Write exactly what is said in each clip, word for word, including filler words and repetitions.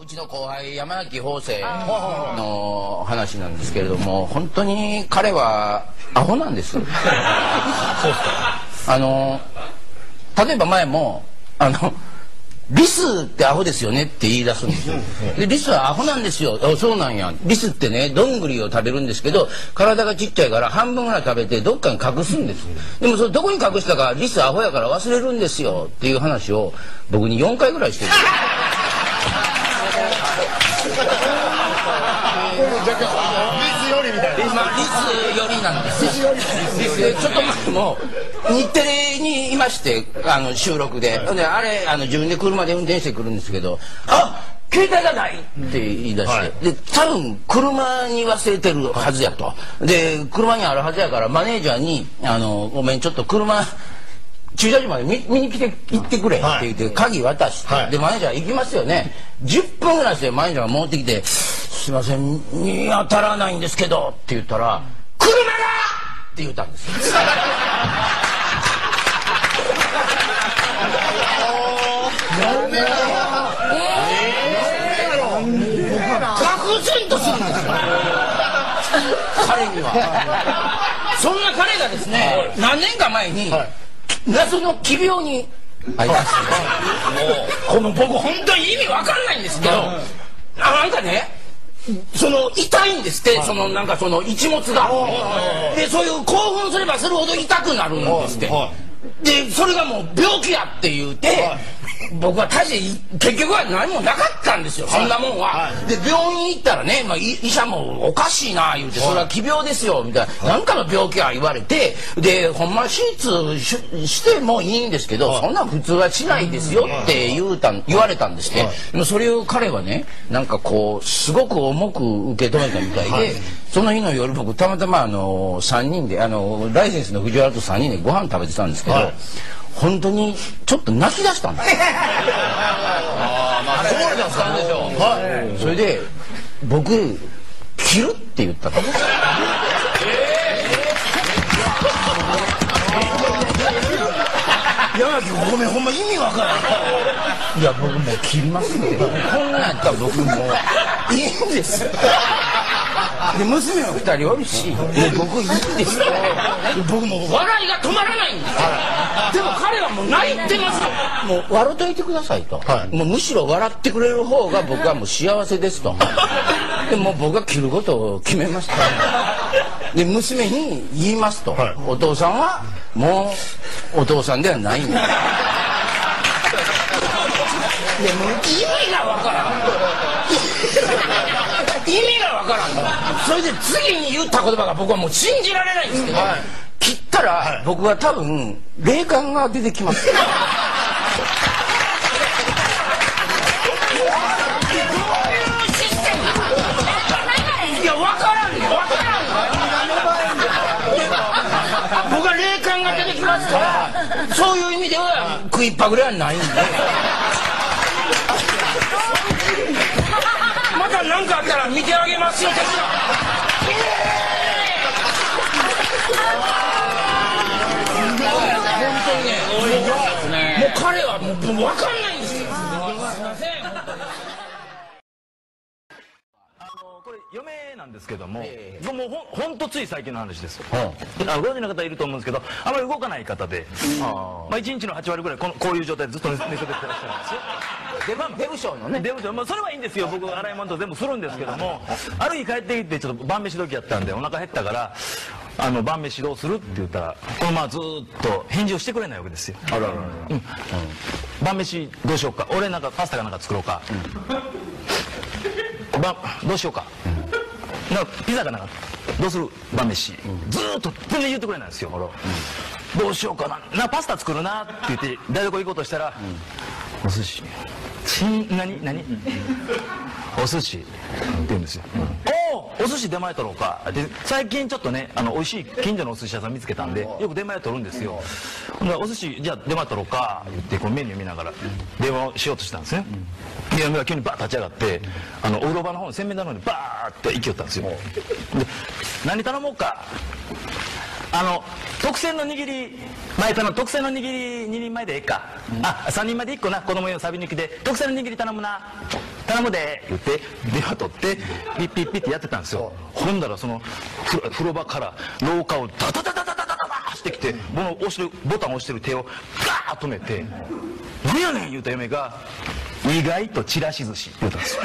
うちの後輩山崎邦生の話なんですけれども、本当に彼はアホなんです。あの例えば前もあのリスってアホですよねって言い出すんですよ。でリスはアホなんですよ。あ、そうなんや。リスってねどんぐりを食べるんですけど、体がちっちゃいから半分ぐらい食べてどっかに隠すんです。でもそれどこに隠したかリスアホやから忘れるんですよっていう話を僕によんかいぐらいしてる。まあ、リスよりなんですよ。ちょっと前も日テレにいましてあの収録で、であれあの自分で車で運転してくるんですけど「あ携帯がない!」って言い出して、はい、で多分車に忘れてるはずやと。で車にあるはずやからマネージャーに「あのごめんちょっと車駐車場まで 見, 見に来て行ってくれ」って言って鍵渡して、はい、でマネージャー行きますよね。じゅっぷんぐらいしてマネージャーが戻ってきて「すいません見当たらないんですけど」って言ったら「車だ!」って言ったんですよ。愕然とするんですよ彼には。そんな彼がですね何年か前に謎の奇病にありまして、この僕本当に意味わかんないんですけど、なんかねその痛いんですって、そのなんかその一物が。でそういう興奮すればするほど痛くなるんですって。でそれがもう病気やって言うて、僕は大して結局は何もなかったんですよ、そんなもんは。で病院行ったらね、まあ、医者もおかしいな言うて「それは奇病ですよ」みたいな「なんかの病気や」言われて、でほんま手術 し, してもいいんですけど、そんなん普通はしないですよって言うた言われたんですね。でもそれを彼はねなんかこうすごく重く受け止めたみたいで、その日の夜僕たまたまあのさんにんであのライセンスの藤原とさんにんでご飯食べてたんですけど、はい、本当にちょっと泣き出したんですよ。あ、まあそうだったんでしょう。はい、それで僕切るって言ったんです。山木ごめんほんま意味わからん。いや僕もう切りますって、こんなんやったら僕もういいんです。で娘はふたりおるし、僕いいんですよ。僕も笑いが止まらないんですよ。でも彼はもう泣いてますよ。もう笑っといてくださいと、はい、もうむしろ笑ってくれる方が僕はもう幸せですと。でもう僕は切ることを決めました。で娘に言いますと、はい、お父さんはもうお父さんではないんだ。でも意味がわからん。意味がわからん。それで次に言った言葉が僕はもう信じられないんですけど、はい、切ったら、はい、僕は多分霊感が出てきます。どういうシステム？いやわからんねわからん。僕は霊感が出てきますから、そういう意味では食いっぱぐれはないんで。また何かあったら見てあげますよ的な。本当にね、もう彼はもう分かんないんですよ。 これ嫁なんですけども、えー、もうほんとつい最近の話ですよ。うん、あのご存知の方いると思うんですけど、あまり動かない方で、まあいちにちのはちわりぐらいこのこういう状態でずっと寝そべってらっしゃるんですよ。 デブデブ賞のね。 デブ賞、まあそれはいいんですよ。僕洗い物と全部するんですけども、ある日帰ってきてちょっと晩飯時やったんでお腹減ったからあの晩飯どうするって言ったらこのままずっと返事をしてくれないわけですよ。あららら。うん。晩飯どうしようか。俺なんかパスタかなんか作ろうか。うん、ばどうしようか。うん、なんかピザかなんかどうする晩飯。うん、ずーっと全然言ってくれないんですよ。うん、どうしようかな。なパスタ作るなって言って台所行こうとしたら、うん、お寿司。ちん何何お寿司って言うんですよ。おおお寿司出前取ろうかで最近ちょっとねあの美味しい近所のお寿司屋さん見つけたんでよく出前取るんですよ。お寿司じゃあ出前取ろうか言ってこうメニュー見ながら電話をしようとしたんですね。で嫁が急にバッ立ち上がってあのお風呂場の方の洗面台の方にバーッと行きよったんですよ。で何頼もうか。あの特製の握り前頼む特製の握りににんまえでええか、うん、あさんにんまえでいっこな子供用サビ抜きで特製の握り頼むな頼むで言って電話取ってピッピッピッってやってたんですよ。ほんだらその風呂場から廊下をダダダダダダダダ走ってきて、この押してるボタン押してる手をガーッ止めて「何やねん!」言うた嫁が「意外とちらし寿司」って言うたんですよ。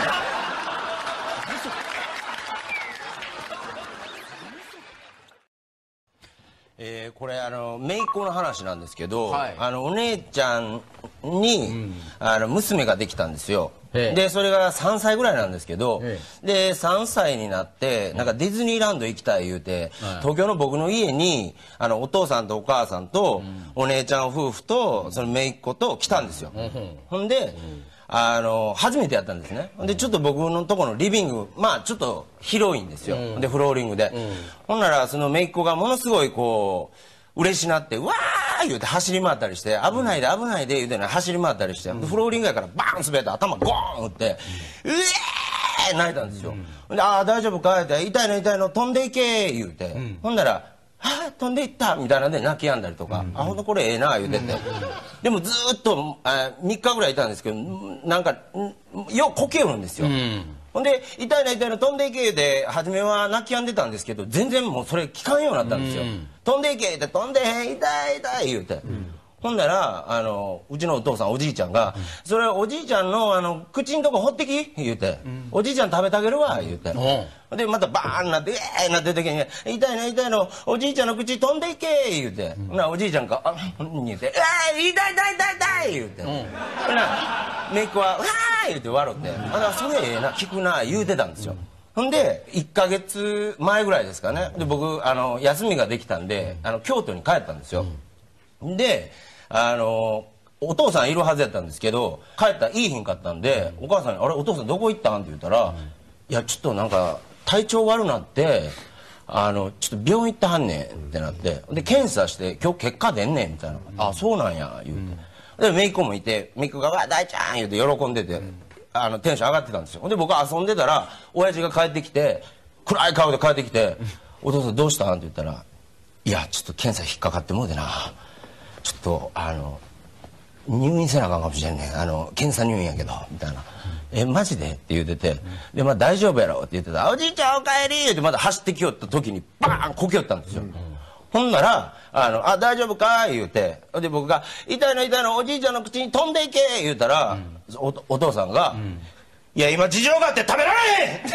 えー、これあの姪っ子の話なんですけど、はい、あのお姉ちゃんに、うん、あの娘ができたんですよ。でそれがさんさいぐらいなんですけど、でさんさいになってなんかディズニーランド行きたい言うて、はい、東京の僕の家にあのお父さんとお母さんと、うん、お姉ちゃん夫婦とその姪っ子と来たんですよ。うん、ほんで、うん、あの初めてやったんですね。でちょっと僕のところのリビングまあちょっと広いんですよ。うん、でフローリングで、うん、ほんならその姪っ子がものすごいこう嬉しなって「わー!」言うて走り回ったりして「危ないで危ないで」言うてね走り回ったりして、うん、フローリングやからバーン滑って頭ゴーン打って「うえー!」泣いたんですよ。うん、で「ああ大丈夫か?」って「痛いの痛いの飛んでいけ」言うて、うん、ほんなら「はあ飛んでいった!」みたいなんで泣き止んだりとか「あほんとこれええな」言うてて、でもずーっとあみっかぐらいいたんですけどなんかようこけるんですよ。うん、ほんで「痛いの痛いの飛んでいけ」で初めは泣き止んでたんですけど全然もうそれ聞かんようになったんですよ。飛んでいけって飛んでへん痛い痛い言うて、うん、ほんならあのうちのお父さんおじいちゃんが「うん、それおじいちゃんのあの口んとこほってき」言うて、うん、おじいちゃん食べてあげるわ言うて、うん、でまたバーンなって「えー!」なってる時に「痛いの痛いのおじいちゃんの口飛んでいけ」言うて、うん、ほなおじいちゃんが「あっ」言うて「えー、痛い痛い痛い痛い!」言うて、うん、ほな姪っ子は「わー!」言うて笑って「あそれええな聞くな」言うてたんですよ。ほんでいっかげつまえぐらいですかね。で僕あの休みができたんであの京都に帰ったんですよ。であのお父さんいるはずやったんですけど帰ったらいい日んかったんで、お母さんに「あれお父さんどこ行ったん?」って言ったら「いやちょっとなんか体調悪なってあのちょっと病院行ってはんねん」ってなってで検査して「今日結果出んねん」みたいな「あそうなんや」言うて、で姪っ子もいて姪っ子が「わ大ちゃん」言うて喜んでて。あのテンション上がってたんですよ。で僕は遊んでたら親父が帰ってきて暗い顔で帰ってきて「お父さんどうしたん?」って言ったら「いやちょっと検査引っかかってもうてなちょっとあの入院せなあかんかもしれんねんあの検査入院やけど」みたいな「えマジで?」って言うてて「でまあ大丈夫やろ」って言ってた「おじいちゃんおかえり!」ってまた走ってきよった時にバーンこけよったんですよ。ほんなら「あのあ大丈夫か?」言うてで僕が「痛いの痛いのおじいちゃんの口に飛んでいけ」言うたら、うん、お, お父さんが、うん「いや今事情があって食べられへん!」って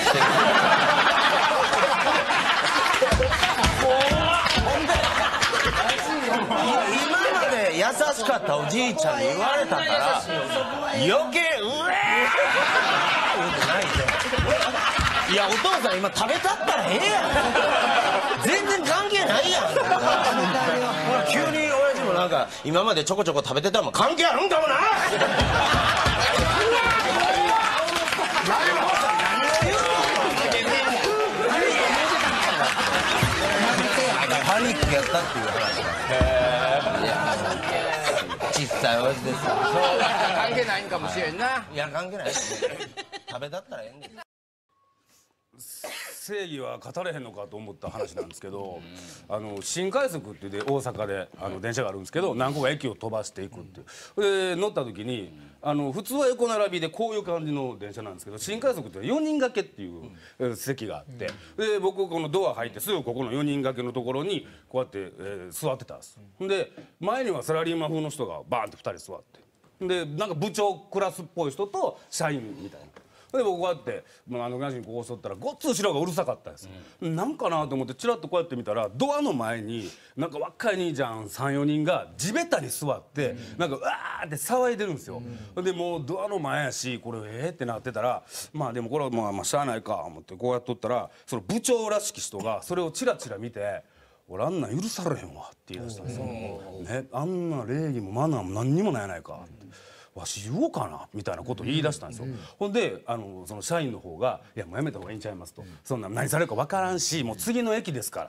今まで優しかったおじいちゃんに言われたから余計「うえー!」言うて泣いて「いやお父さん今食べたったらええやん全然関係ないやん」ほら急に親父もなんか今までちょこちょこ食べてたらも関係あるんかもなパニックやったっていう話が。いや小さい親父ですよ。 関係ないんかもしれんな。 いや関係ないですね。食べだったらええんです。 正義は語れへんのかと思った話なんですけど、あの新快速ってで大阪であの電車があるんですけど何個か駅を飛ばしていくっていうで乗った時にあの普通は横並びでこういう感じの電車なんですけど新快速ってよにん掛けっていう席があってで僕このドア入ってすぐここのよにん掛けのところにこうやって、えー、座ってたんです。で前にはサラリーマン風の人がバーンってふたり座ってでなんか部長クラスっぽい人と社員みたいな。で僕こうやってあのガジにこう襲ったらごっつ後ろがうるさかったです、うん、なんかなと思ってチラッとこうやって見たらドアの前になんか若い兄ちゃん さんよにんが地べたに座って、うん、なんかうわーって騒いでるんですよ、うん、でもうドアの前やしこれえーってなってたらまあでもこれはまあまあしゃあないか思ってこうやっとったらその部長らしき人がそれをチラチラ見て「俺あんなん許されへんわ」って言い出したんですよ、ね、あんな礼儀もマナーも何にもないやないかって。わし言おうかなみたいなことを言い出したんですよ、うんうん、ほんであのその社員の方が「いやもうやめた方がいいんちゃいます」と、うん、そんな何されるか分からんしもう次の駅ですから、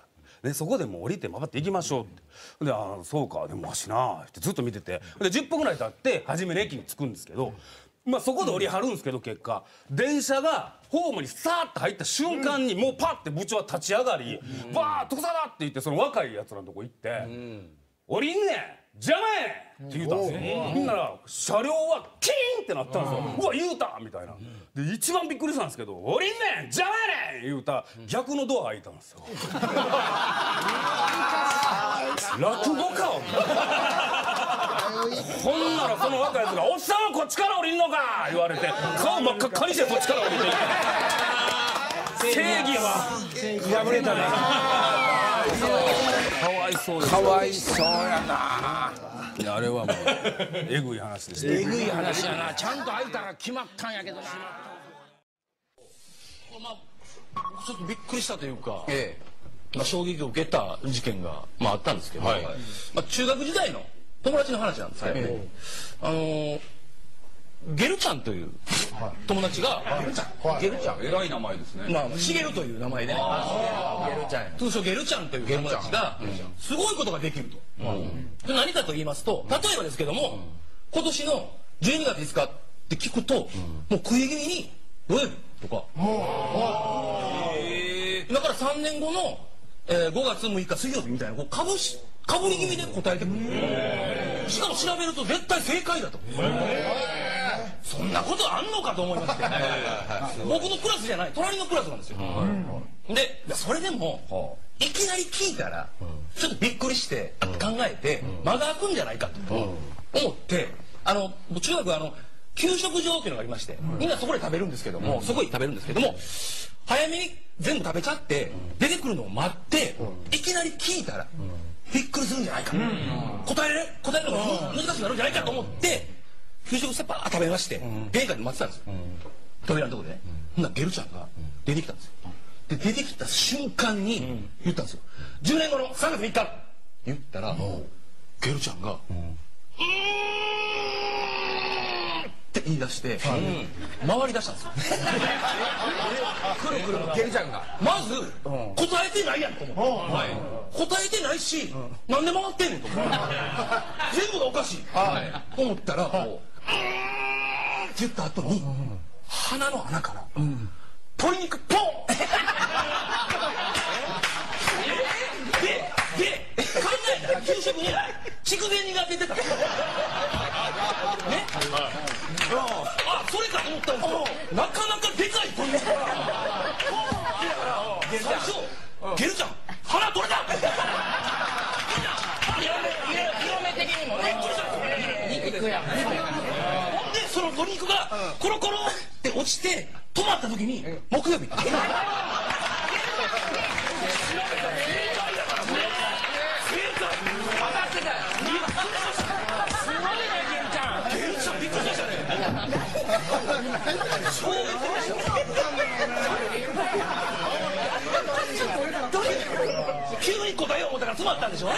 ね、そこでもう降りて回って行きましょうってで「ああそうかでもわしな」ってずっと見ててでじゅっぷんぐらい経って初めの駅に着くんですけど、まあそこで降りはるんですけど結果電車がホームにさーっと入った瞬間にもうパッて部長は立ち上がり「バーッとさだ!」って言ってその若いやつらのとこ行って「降りんねん!」邪魔やねんって言うたんですよ。ほんなら車両はキーンってってなったんですよ。うわ言うたみたいな。で一番びっくりしたんですけど「おりんねん邪魔やねん!」言うた逆のドア開いたんですよ。落語家ほんならその若いやつが「おっさんはこっちから降りんのか!」言われて顔真っ赤っかにしてそっちから降りていって正義は破れたね。かわいそうです。 かわいそうやな。 いやあれはもうえぐい話でした。 えぐい話やな。ちゃんと開いたら決まったんやけどな。まあちょっとびっくりしたというか、 えまあ、衝撃を受けた事件が、まあ、あったんですけど、 はいまあ、中学時代の友達の話なんですけど、 はいあのーゲルちゃんという友達が、ゲルちゃん、ゲルちゃん、 え。偉い名前ですね。 まあ、シゲルという名前でね、ゲルちゃん、通称ゲルちゃんという友達が、すごいことができると。で何かと言いますと、例えばですけども、今年のじゅうにがついつかって聞くと、もう食い気味に、土曜日とか、だからさんねんごの、えー、ごがつむいか水曜日みたいな、こうかぶし、かぶり気味で答えてくる。しかも調べると絶対正解だと。そんなことあんのかと思いまして、僕のクラスじゃない隣のクラスなんですよ。でそれでもいきなり聞いたらちょっとびっくりして考えて間が空くんじゃないかと思って、あの中学あの給食場っていうのがありまして、みんなそこで食べるんですけども、そこで食べるんですけども、早めに全部食べちゃって出てくるのを待っていきなり聞いたらびっくりするんじゃないか、答えれ答えるのが難しくなるんじゃないかと思って給食セパー食べまして玄関で待ってたんですよ、扉のとこでね。ほんならゲルちゃんが出てきたんですよ。で出てきた瞬間に言ったんですよ、じゅうねんごのさんがつみっか言ったらゲルちゃんが「うーん」って言い出して回り出したんですよ。くるくるゲルちゃんがまず答えてないやんと思って答えてないしなんで回ってんねんと思って全部がおかしいと思ったら「うーん」って言った後に鼻の穴から鶏肉ポンでで考えたら給食に筑前煮が出てたね。あそれかと思ったんですよ。なかなかでかい鶏肉が最初ゲルちゃん鼻取れた色目的にもね肉やほんでその鶏肉がコロコロって落ちて止まった時に木曜日急に答えよう思ったから詰まったんでしょ。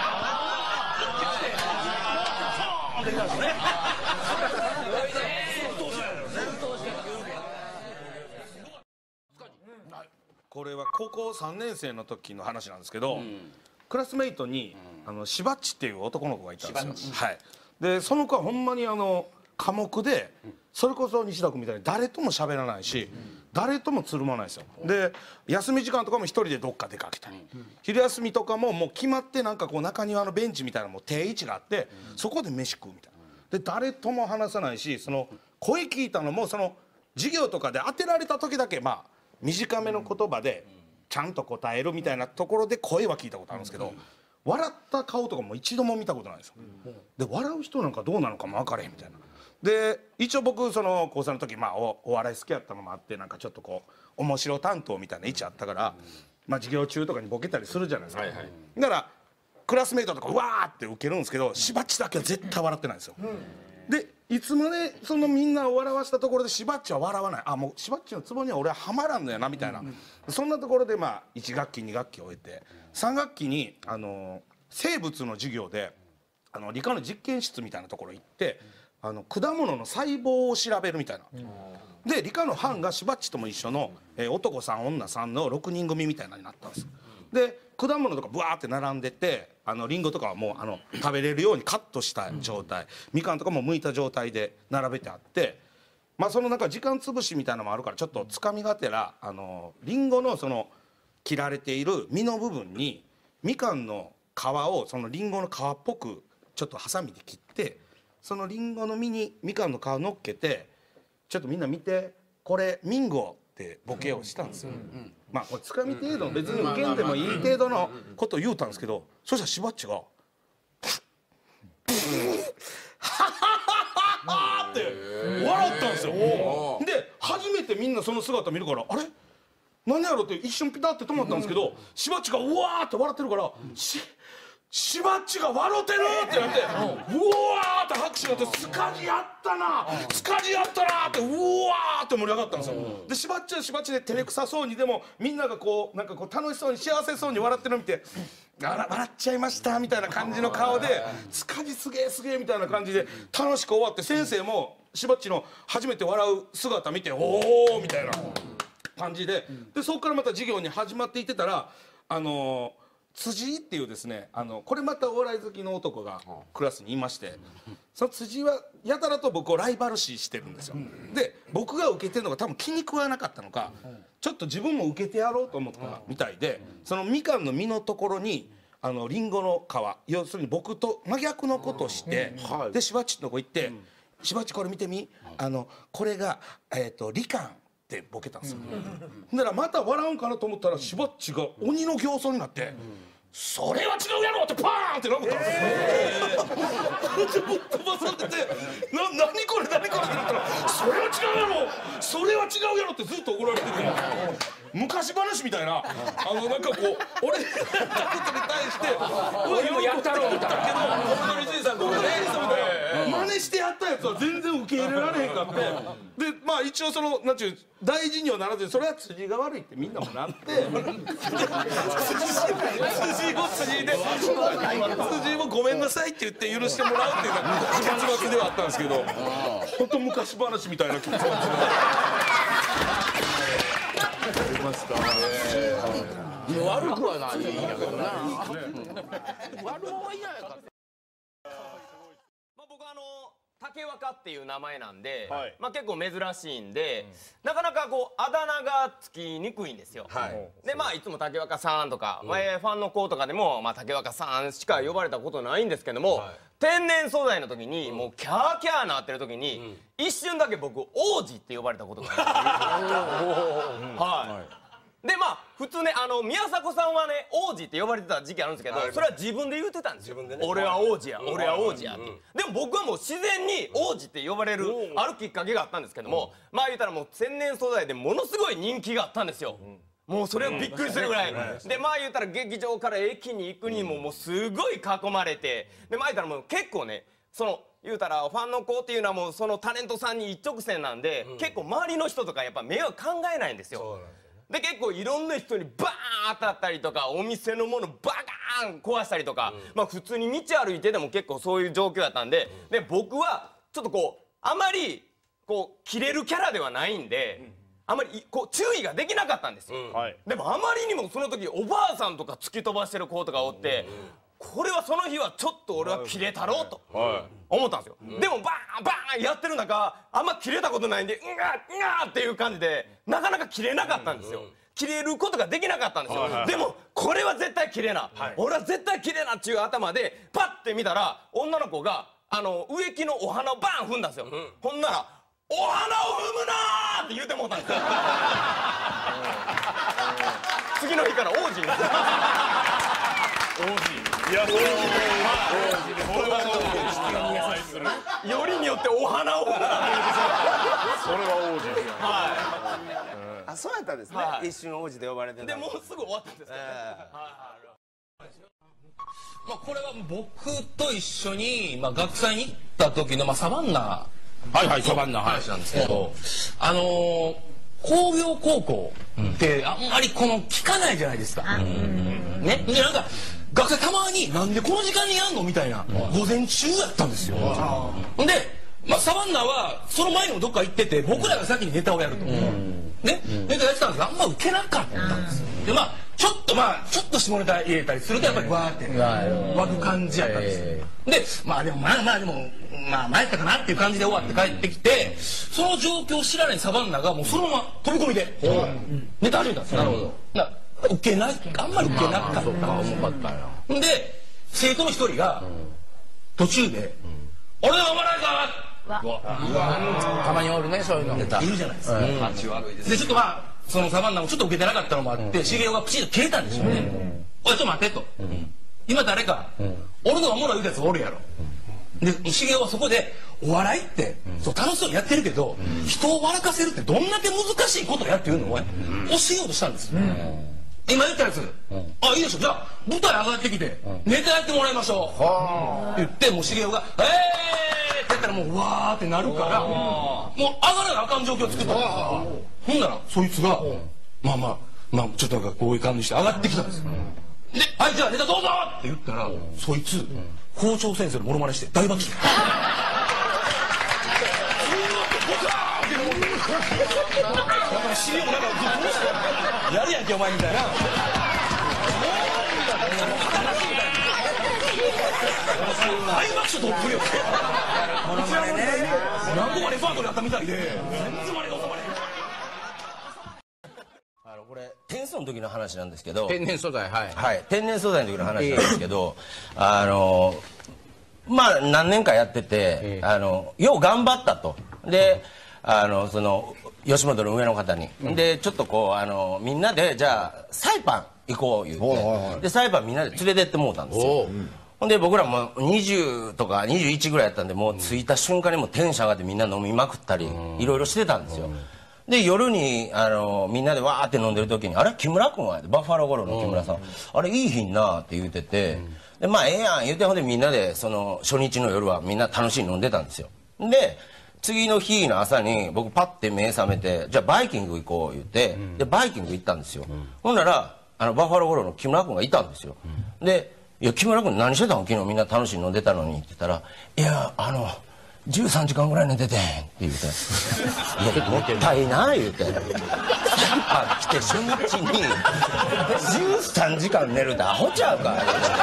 これは高校さんねん生の時の話なんですけど、クラスメイトにあのしばっちっていう男の子がいたんですよ。はい、でその子はほんまにあの寡黙で、それこそ西田君みたいに誰とも喋らないし、誰ともつるまないですよ。で休み時間とかも一人でどっか出かけたり、昼休みとかももう決まってなんかこう中庭のベンチみたいなもう定位置があって、そこで飯食うみたいな。で誰とも話さないし、その声聞いたのもその授業とかで当てられた時だけまあ短めの言葉でちゃんと答えるみたいなところで声は聞いたことあるんですけど、笑った顔とかも一度も見たことないんですよ。で笑う人なんかどうなのかも分からへんみたいな。で一応僕その高さんの時まあ お, お笑い好きやったのもあって、なんかちょっとこう面白担当みたいな位置あったから、まあ授業中とかにボケたりするじゃないですか。だからクラスメイトとかうわーってウケるんですけど、しばっちだけは絶対笑ってないんですよ。でいつまでそのみんなを笑わせたところでしばっちは笑わない、あもうしばっちのツボには俺はハマらんのやなみたいな、そんなところでまあいち学期に学期を終えてさん学期にあの生物の授業であの理科の実験室みたいなところ行って、あの果物の細胞を調べるみたいな。で理科の班がしばっちとも一緒の、えー、男さん女さんのろくにん組みたいなのになったんですよ。で果物とかブワーって並んでて、あのリンゴとかはもうあの食べれるようにカットした状態、みかんとかも剥いた状態で並べてあって、まあそのなんか時間潰しみたいなのもあるからちょっとつかみがてらあのリンゴのその切られている実の部分にみかんの皮をそのリンゴの皮っぽくちょっとハサミで切ってそのリンゴの実にみかんの皮乗っけてちょっとみんな見てこれミンゴってボケをしたんですよ。まあこれつかみ程度の別に受けんでもいい程度のことを言うたんですけど、そしたらしばっちが「ハハハハ!」って笑ったんですよ。で初めてみんなその姿見るから「あれ何やろ?」って一瞬ピタって止まったんですけど、しばっちがうわーって笑ってるから「ししばっちが笑ってる!」ってなって「うわー!」って拍手があって「スカジやったなスカジやったな!」ってうわーって盛り上がったんですよ。でしばっちはしばっちで照れくさそうにでもみんながこうなんかこう楽しそうに幸せそうに笑ってるのを見て「あら笑っちゃいました」みたいな感じの顔で「スカジすげえすげえ」みたいな感じで楽しく終わって、先生もしばっちの初めて笑う姿見て「おお!」みたいな感じで、でそこからまた授業に始まっていってたらあのー辻井っていうですね、あのこれまたお笑い好きの男がクラスにいまして、その辻井はやたらと僕をライバル視してるんですよ。で僕が受けてるのが多分気に食わなかったのか、ちょっと自分も受けてやろうと思ったみたいで、そのみかんの実のところにあのリンゴの皮、要するに僕と真逆のことをして、でしばっちのとこ行って「しばっちこれ見てみ、あのこれがえっとリカン」ってボケたんですよ。だからまた笑うんかなと思ったらしばっちが鬼の形相になって「それは違うやろ!」ってパーンって殴ったんですよ。飛ばされてて「な何これ何これ」ってなったら「それは違うやろそれは違うやろ!」ってずっと怒られてて、昔話みたいなあのなんかこう俺のことに対して「俺もやったろ!」みたいなけど本当にじいさんこれね真似してやったやつは全然受け入れられへんかって、でまあ一応そのなんちゅう大事にはならずにそれは辻が悪いってみんなもなって辻を辻で辻もごめんなさいって言って許してもらうっていうのが結末ではあったんですけど、本当昔話みたいな結末でありました。 悪くはないんやけどな。悪もはいないか。 僕あの竹若っていう名前なんで、 はい、 まあ結構珍しいんで、うん、なかなかこうあだ名がつきにくいんですよ。はい、でまあいつも竹若さんとか、うん、ファンの子とかでも、まあ、竹若さんしか呼ばれたことないんですけども、はい、天然素材の時に、うん、もうキャーキャーなってる時に、うん、一瞬だけ僕王子って呼ばれたことがあるんですよ。はい、はいでまあ普通ねあの宮迫さんはね王子って呼ばれてた時期あるんですけど、それは自分で言ってたんですよ。ね、俺は王子や、俺は王子やって。でも僕はもう自然に王子って呼ばれるあるきっかけがあったんですけども、まあ言うたらもう天然素材でものすごい人気があったんですよ。もうそれをびっくりするぐらいで、まあ言うたら劇場から駅に行くにももうすごい囲まれて、でまあ言うたらもう結構ねその言うたらファンの子っていうのはもうそのタレントさんに一直線なんで、結構周りの人とかやっぱ迷惑考えないんですよ。で結構いろんな人にバーン当たったりとかお店のものバカーン壊したりとか、うん、まあ普通に道歩いてでも結構そういう状況だったんで、うん、で僕はちょっとこうあまりこうキレるキャラではないんで、うん、あまりこう注意ができなかったんですよ。うん、でもあまりにもその時おばあさんとか突き飛ばしてる子とかおって、うんこれはその日はちょっと俺はキレたろうと思ったんですよ。でもバーンバーンやってる中あんまキレたことないんでうんがうんがっていう感じでなかなかキレなかったんですよ。キレることができなかったんですよ。でもこれは絶対キレな俺は絶対キレなっていう頭でパッて見たら女の子があの植木のお花をバーン踏んだんですよ。ほんなら「お花を踏むな!」って言うてもうたんですよ。次の日から王子になった。王子いや、それはよりによってお花をそれは王子ですよ。はい。あ、そうやったんですね。一瞬王子で呼ばれて。でもうすぐ終わったんですけど。 まあこれは僕と一緒にまあ学祭に行った時のまあサバンナはいはいサバンナ話なんですけど、あの工業高校ってあんまりこの聞かないじゃないですか。ね。でなんか。学生たまになんでこの時間にやんのみたいな午前中やったんですよ。ほんで、まあ、サバンナはその前にもどっか行ってて僕らが先にネタをやるとねネタやってたんですがあんまウケなかったんですよ。でまあちょっとまあちょっと下ネタ入れたりするとやっぱりわーって湧く感じやったんですよ。でまあでもまあまあでもまあ参ったかなっていう感じで終わって帰ってきて、その状況を知らないサバンナがもうそのまま飛び込みでネタ始めたんですよ。なるほど。受けないあんまり受けなかったんで生徒の一人が途中で「 俺のお笑いかたまにおるねそういうのいるじゃないですか。でちょっとまあそのサバンナもちょっと受けてなかったのもあって茂雄がプチッと切れたんでしょうね。おいちょっと待ってと、今誰か俺のおもろいやつおるやろ。で茂雄はそこでお笑いってそう楽しそうにやってるけど人を笑かせるってどんだけ難しいことやっていうのを教えようとしたんですよ。今言ったやつ、あいいでしょ、じゃあ舞台上がってきてネタやってもらいましょうって言ってもう茂雄が「えー!」ってやったらもうわーってなるからもう上がらなあかん状況を作ったんですよ。ほんならそいつがまあまあまあちょっとなんかこういう感じして上がってきたんですよ。で「はいじゃあネタどうぞ!」って言ったらそいつ校長先生のモノマネして大爆笑。だから茂雄もなんかどうしたやるやんけお前みたいな。大爆笑とっぷりよ。こちらもね何個かレパートリーあったみたいで全然割が収まれへん。あのこれ点数の時の話なんですけど天然素材はいはい天然素材の時の話なんですけどあのまあ何年かやっててあのよう頑張ったと。であのその吉本の上の方に、うん、でちょっとこうあのみんなでじゃあサイパン行こう言って、でサイパンみんなで連れてってもうたんですよ。ほんで僕らもにじゅうとかにじゅういちぐらいやったんでもう着いた瞬間にもうテンション上がってみんな飲みまくったりいろいろしてたんですよ。で夜にあのみんなでわーって飲んでる時に「あれ木村君は?」バッファローゴロの木村さん「あれいい日にな」って言うてて、でまあええやん言うてほんでみんなでその初日の夜はみんな楽しい飲んでたんですよ。で次の日の朝に僕パッて目覚めてじゃあバイキング行こう言って、でバイキング行ったんですよ。ほんならあのバッファローゴロの木村君がいたんですよ。で「いや木村君何してたの昨日みんな楽しい飲んでたのに」って言ったら「いやあのじゅうさんじかんぐらい寝てて」って言うて「いやもったいな」言うて「サイパン来て初日にじゅうさんじかん寝るってアホちゃうか」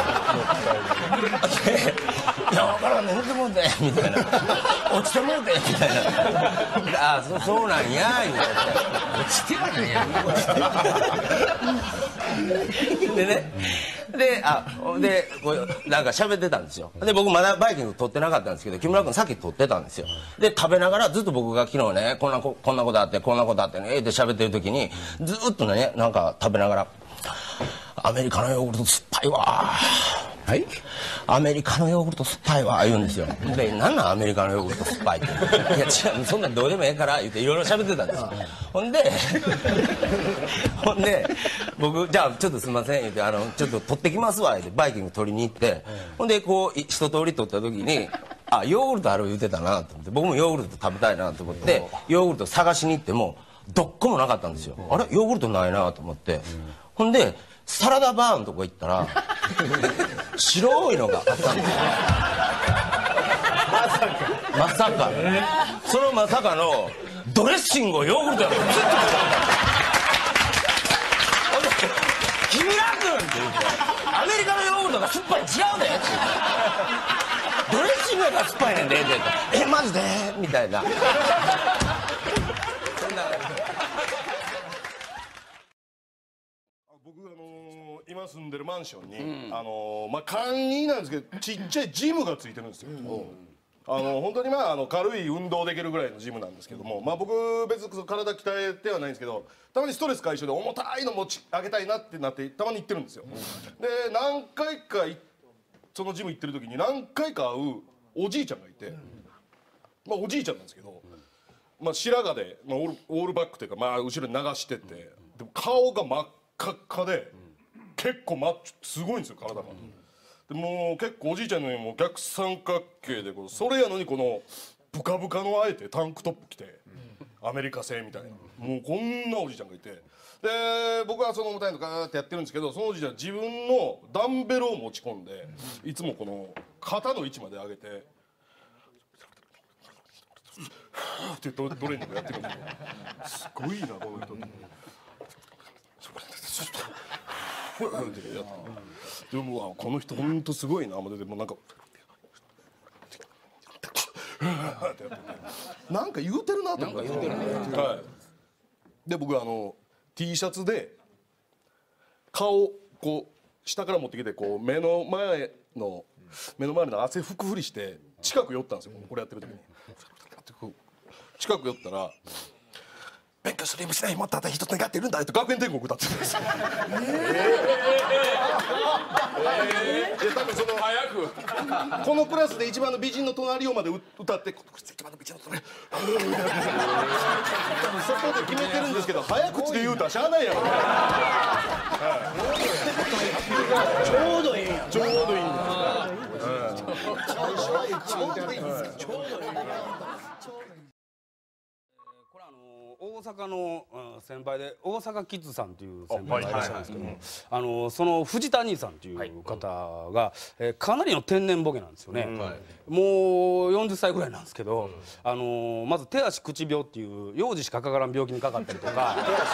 で「いや分からんね寝てもうて」みたいな「落ちてもうて」みたいな「ああ そ, そうなんや」言うて「落ちてはないやん」でねであでこうなんか喋ってたんですよ。で僕まだバイキング取ってなかったんですけど木村君さっき取ってたんですよ。で食べながらずっと僕が昨日ねこんなここんなことあってこんなことあってねって喋ってる時にずっとねなんか食べながら「アメリカのヨーグルト酸っぱいわ」はいアメリカのヨーグルト酸っぱいわ言うんですよ。で何なんアメリカのヨーグルト酸っぱいっていや違うそんなんどうでもええから言っていろいろ喋ってたんですよ。ほんでほんで僕じゃあちょっとすいません言ってあのちょっと取ってきますわ言ってバイキング取りに行ってほんでこう一通り取った時にあヨーグルトある言ってたなと思って僕もヨーグルト食べたいなと思ってヨーグルト探しに行ってもどっこもなかったんですよ。あれヨーグルトないなと思ってほんでサラダバーのとこ行ったら白いのがあったんですよ。まさかそのまさかのドレッシングをヨーグルトやるずっと木村君って言うてアメリカのヨーグルトが酸っぱい違うでドレッシングが酸っぱいねんでってえマジでみたいな僕あのー、今住んでるマンションに、うん、あのー、まあ簡易なんですけどちっちゃいジムがついてるんですよ。うんあの本当にまああの軽い運動できるぐらいのジムなんですけども、まあ僕別に体鍛えてはないんですけどたまにストレス解消で重たいの持ち上げたいなってなってたまに行ってるんですよ。で何回かそのジム行ってる時に何回か会うおじいちゃんがいて、まあおじいちゃんなんですけど、まあ白髪で、まあ、オール、オールバックというかまあ後ろに流しててでも顔が真っ赤っかで結構マッチョすごいんですよ体が。でもう結構おじいちゃんのようにもう逆三角形でこうそれやのにこのブカブカのあえてタンクトップ着てアメリカ製みたいなもうこんなおじいちゃんがいてで僕はその重たいのガーってやってるんですけどそのおじいちゃん自分のダンベルを持ち込んでいつもこの肩の位置まで上げてってトレーニングやってるんですよ。すごいなこの人でもこの人ほんとすごいな思ってでもなんかなんか言うてるなと思ってはいで僕あの T シャツで顔こう下から持ってきてこう目の前の目の前の汗拭くふりして近く寄ったんですよこれやってる時に近く寄ったら「勉強する意味しないもっとあと一つ願っているんだ」って学園天国歌ってるんですよ。いや多分その早くこのクラスで一番の美人の隣をまで歌ってこのクラスで一番の美人の隣多分そこで決めてるんですけど早口で言うたらしゃあないやろ。 ちょうどええやん。 ちょうどいいんです。 これあの大阪のうん先輩で大阪キッズさんという先輩がいらっしゃるんですけども、あのその藤田兄さんという方がえーかなりの天然ボケなんですよね。もうよんじゅっさいぐらいなんですけど、あのまず手足口病っていう幼児しかかからん病気にかかったりとか。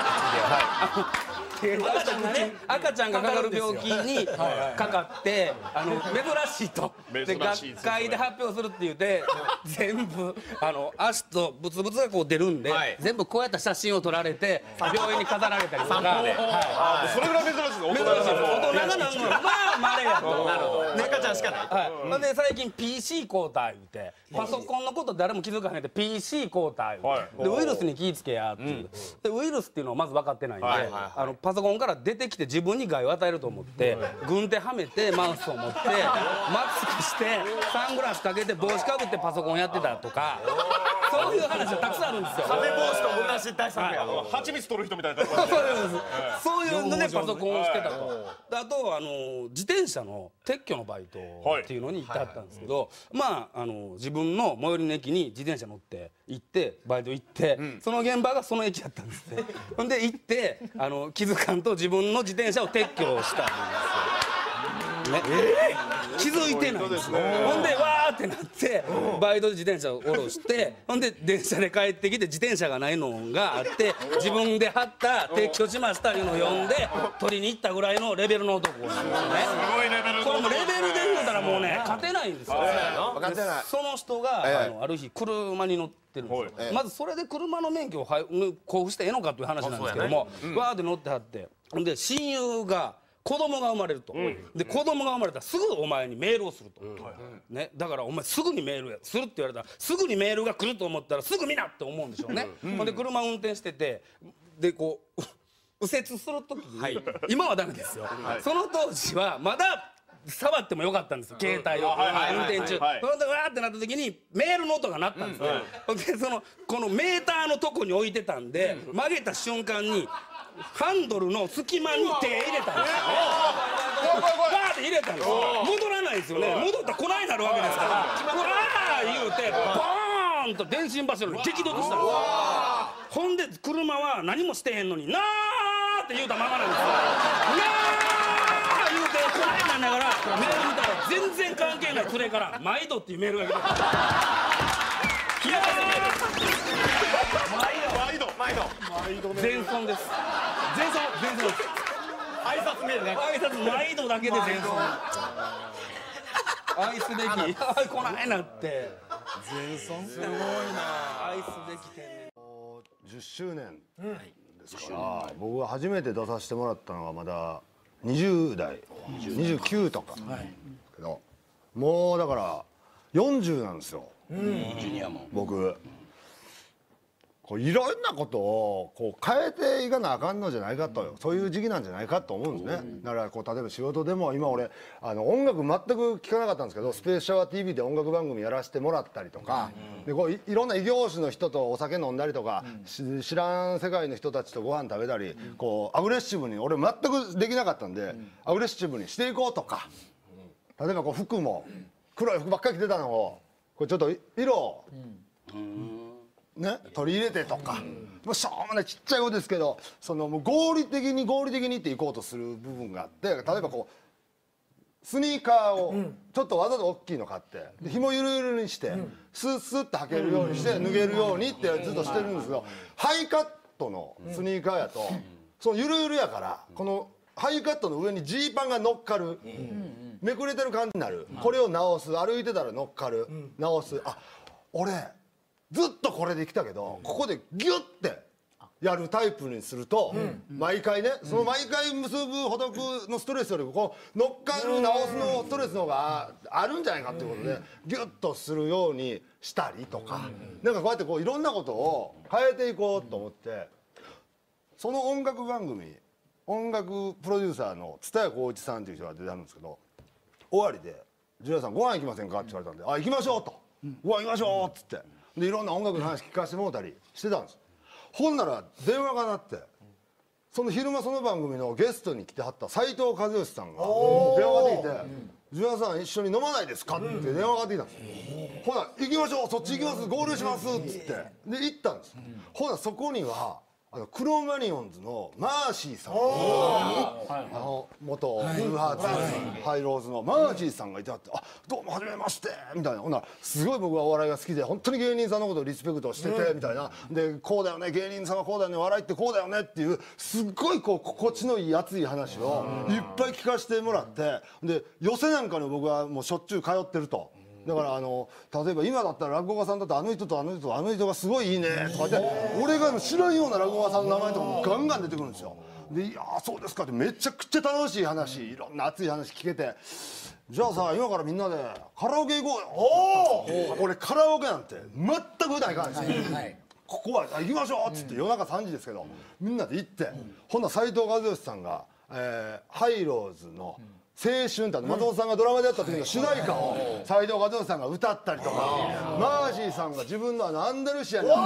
赤ちゃんがね赤ちゃんがかかる病気にかかってあの珍しいとで学会で発表するって言うて全部あの足とブツブツがこう出るんで全部こうやった写真を撮られて病院に飾られたりとかそれぐらい珍しいです。大人大人がなんのまあまれやと。 なるほど赤ちゃんしかないと。 ほんで最近 ピーシー 交代言うてパソコンのこと誰も気づかへんで ピーシー 交代でウイルスに気ぃつけやっていうでウイルスっていうのをまず分かってないんであのパソコンから出てきて自分に害を与えると思って軍手はめてマウスを持ってマスクしてサングラスかけて帽子かぶってパソコンやってたとかそういう話がたくさんあるんですよ。 風帽子と同じ対策や。 蜂蜜取る人みたいな。 そういうのでパソコンをしてたと。であとあの自転車の撤去のバイトっていうのに行ってはったんですけど、まああの自分の最寄りの駅に自転車乗って行ってバイト行って、その現場がその駅やったんですね。ほんで行ってあの気づかんと自分の自転車を撤去したんですよ。ね、気づいてないんですよ。ほんでわーってなってバイトで自転車を下ろしてほんで電車で帰ってきて自転車がないのがあって自分で貼った撤去しましたいうのを読んで取りに行ったぐらいのレベルの男なんですよね。 すごいレベル。 これもレベルで言うたらもうね勝てないんですよ。 分かってない。 その人があのある日車に乗ってるんですよ。まずそれで車の免許を交付してええのかっていう話なんですけどもわーって乗ってはってほんで親友が子供が生まれると、うん、で子供が生まれたらすぐお前にメールをすると、うんね、だからお前すぐにメールするって言われたらすぐにメールが来ると思ったらすぐ見なって思うんでしょうね、うん、ほんで車運転しててでこう右折する時に、はい、今はダメですよ、はい、その当時はまだ触ってもよかったんですよ携帯を運転中それでわーってなった時にメールの音が鳴ったんですよ、うん、でそのこのメーターのとこに置いてたんで、うん、曲げた瞬間にハンドルの隙間に手入れたんですよ。バーって入れたんですよ。戻らないですよね。戻ったらこないなるわけですから。わー言うてボーンと電信柱に激突したんですよ。ほんで車は何もしてへんのになーって言うたままなんですよ。なー言うてこないなんだからメール見たら全然関係ない連れから毎度っていうメールが来て冷やかせメール毎度毎度全損です。全損全損です。 挨拶メールね。 挨拶毎度だけで全損。愛すべきあこないなって全損すごいな愛すべき天然じゅっしゅうねんですから、僕が初めて出させてもらったのはまだにじゅうだいにじゅうきゅうとかけどもうだからよんじゅうなんですよ僕。こういろんなことをこう変えていかなあかんのじゃないかとそういう時期なんじゃないかと思うんですね。だからこう例えば仕事でも今俺あの音楽全く聴かなかったんですけどスペースシャワー ティーブイ で音楽番組やらせてもらったりとかでこう い, いろんな異業種の人とお酒飲んだりとか知らん世界の人たちとご飯食べたりこうアグレッシブに俺全くできなかったんでアグレッシブにしていこうとか例えばこう服も黒い服ばっかり着てたのをこうちょっと色をね、取り入れてとか、もうしょうもないちっちゃいことですけどそのもう合理的に合理的にっていこうとする部分があって例えばこうスニーカーをちょっとわざと大きいの買ってで紐ゆるゆるにしてスッスッと履けるようにして脱げるようにってずっとしてるんですけどハイカットのスニーカーやとそのゆるゆるやからこのハイカットの上にジーパンが乗っかるめくれてる感じになるこれを直す歩いてたら乗っかる直すあ俺ずっとこれで来たけどここでギュッてやるタイプにすると、毎回ねその毎回結ぶほどくのストレスよりこう乗っかる直すのストレスの方があるんじゃないかっていうことでギュッとするようにしたりとか、なんかこうやってこういろんなことを変えていこうと思って、その音楽番組音楽プロデューサーの蔦谷好位置さんっていう人が出てあるんですけど、終わりで「ジュニアさんご飯行きませんか?」って言われたんで「あ行きましょう」と「ご飯行きましょう」っつってでいろんな音楽の話聞かせてもらったりしてたんです。ほんなら電話が鳴って、その昼間その番組のゲストに来てはった斉藤和義さんが電話がかかってきて「ジュニアさん一緒に飲まないですか?」って電話がかかってきたんです。ほな行きましょうそっち行きます合流しますっつってで行ったんです。ほなそこにはあのクロマニオンズのマーシーさん、あの元ブルーハーツハイローズのマーシーさんがいてあって「あどうもはじめまして」みたいな。ほんならすごい僕はお笑いが好きで本当に芸人さんのことをリスペクトしててみたいなで、こうだよね芸人さんはこうだよね笑いってこうだよねっていうすっごいこう心地のいい熱い話をいっぱい聞かせてもらって、で寄席なんかに僕はもうしょっちゅう通ってると。だからあの例えば今だったら落語家さんだとあの人とあの人とあの人がすごいいいねとかって俺が知らんような落語家さんの名前とかもガンガン出てくるんですよ。で「いやそうですか」ってめちゃくちゃ楽しい話いろんな熱い話聞けて「じゃあさ今からみんなでカラオケ行こうよ」。俺カラオケなんて全く普段行かないですよ。ここは行きましょうっつって夜中さんじですけどみんなで行ってほんなら斉藤和義さんがえハイローズの「青春」って松本さんがドラマでやった時の主題歌を斉藤和義さんが歌ったりとか、マーシーさんが自分のあのアンダルシアに「すげ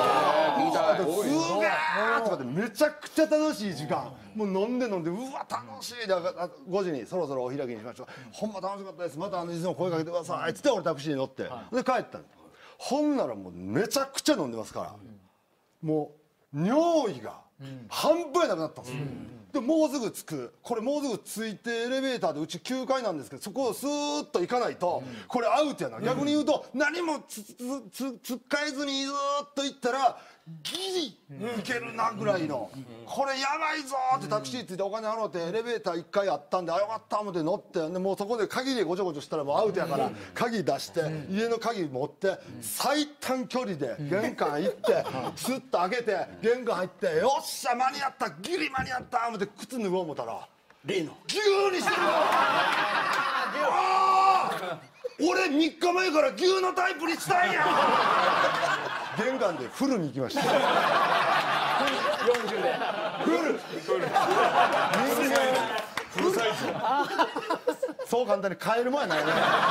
ー!」とかでめちゃくちゃ楽しい時間もう飲んで飲んでうわ楽しいでごじにそろそろお開きにしましょうほんま楽しかったですまたあのいつも声かけてくださいっつって俺タクシーに乗ってで帰ったんでほんならもうめちゃくちゃ飲んでますからもう尿意が半端なくなったんですよ。でもうすぐ着くこれもうすぐ着いてエレベーターでうちきゅうかいなんですけどそこをスーッと行かないとこれアウトやな。逆に言うと何もつつつつっかえずにずーっと行ったらギリいけるなぐらいのこれやばいぞってタクシーついてお金払ってエレベーターいっかいあったんであよかった思って乗ってでもうそこで鍵でごちょごちょしたらもうアウトやから鍵出して家の鍵持って最短距離で玄関行ってスッと開けて玄関入ってよっしゃ間に合ったギリ間に合った思って靴脱ごう思ったら例の牛にしてる俺みっかまえから牛のタイプにしたんや玄関でフルに行きましたよんじゅうでフルフルフルサイズそう簡単に買えるもんやないね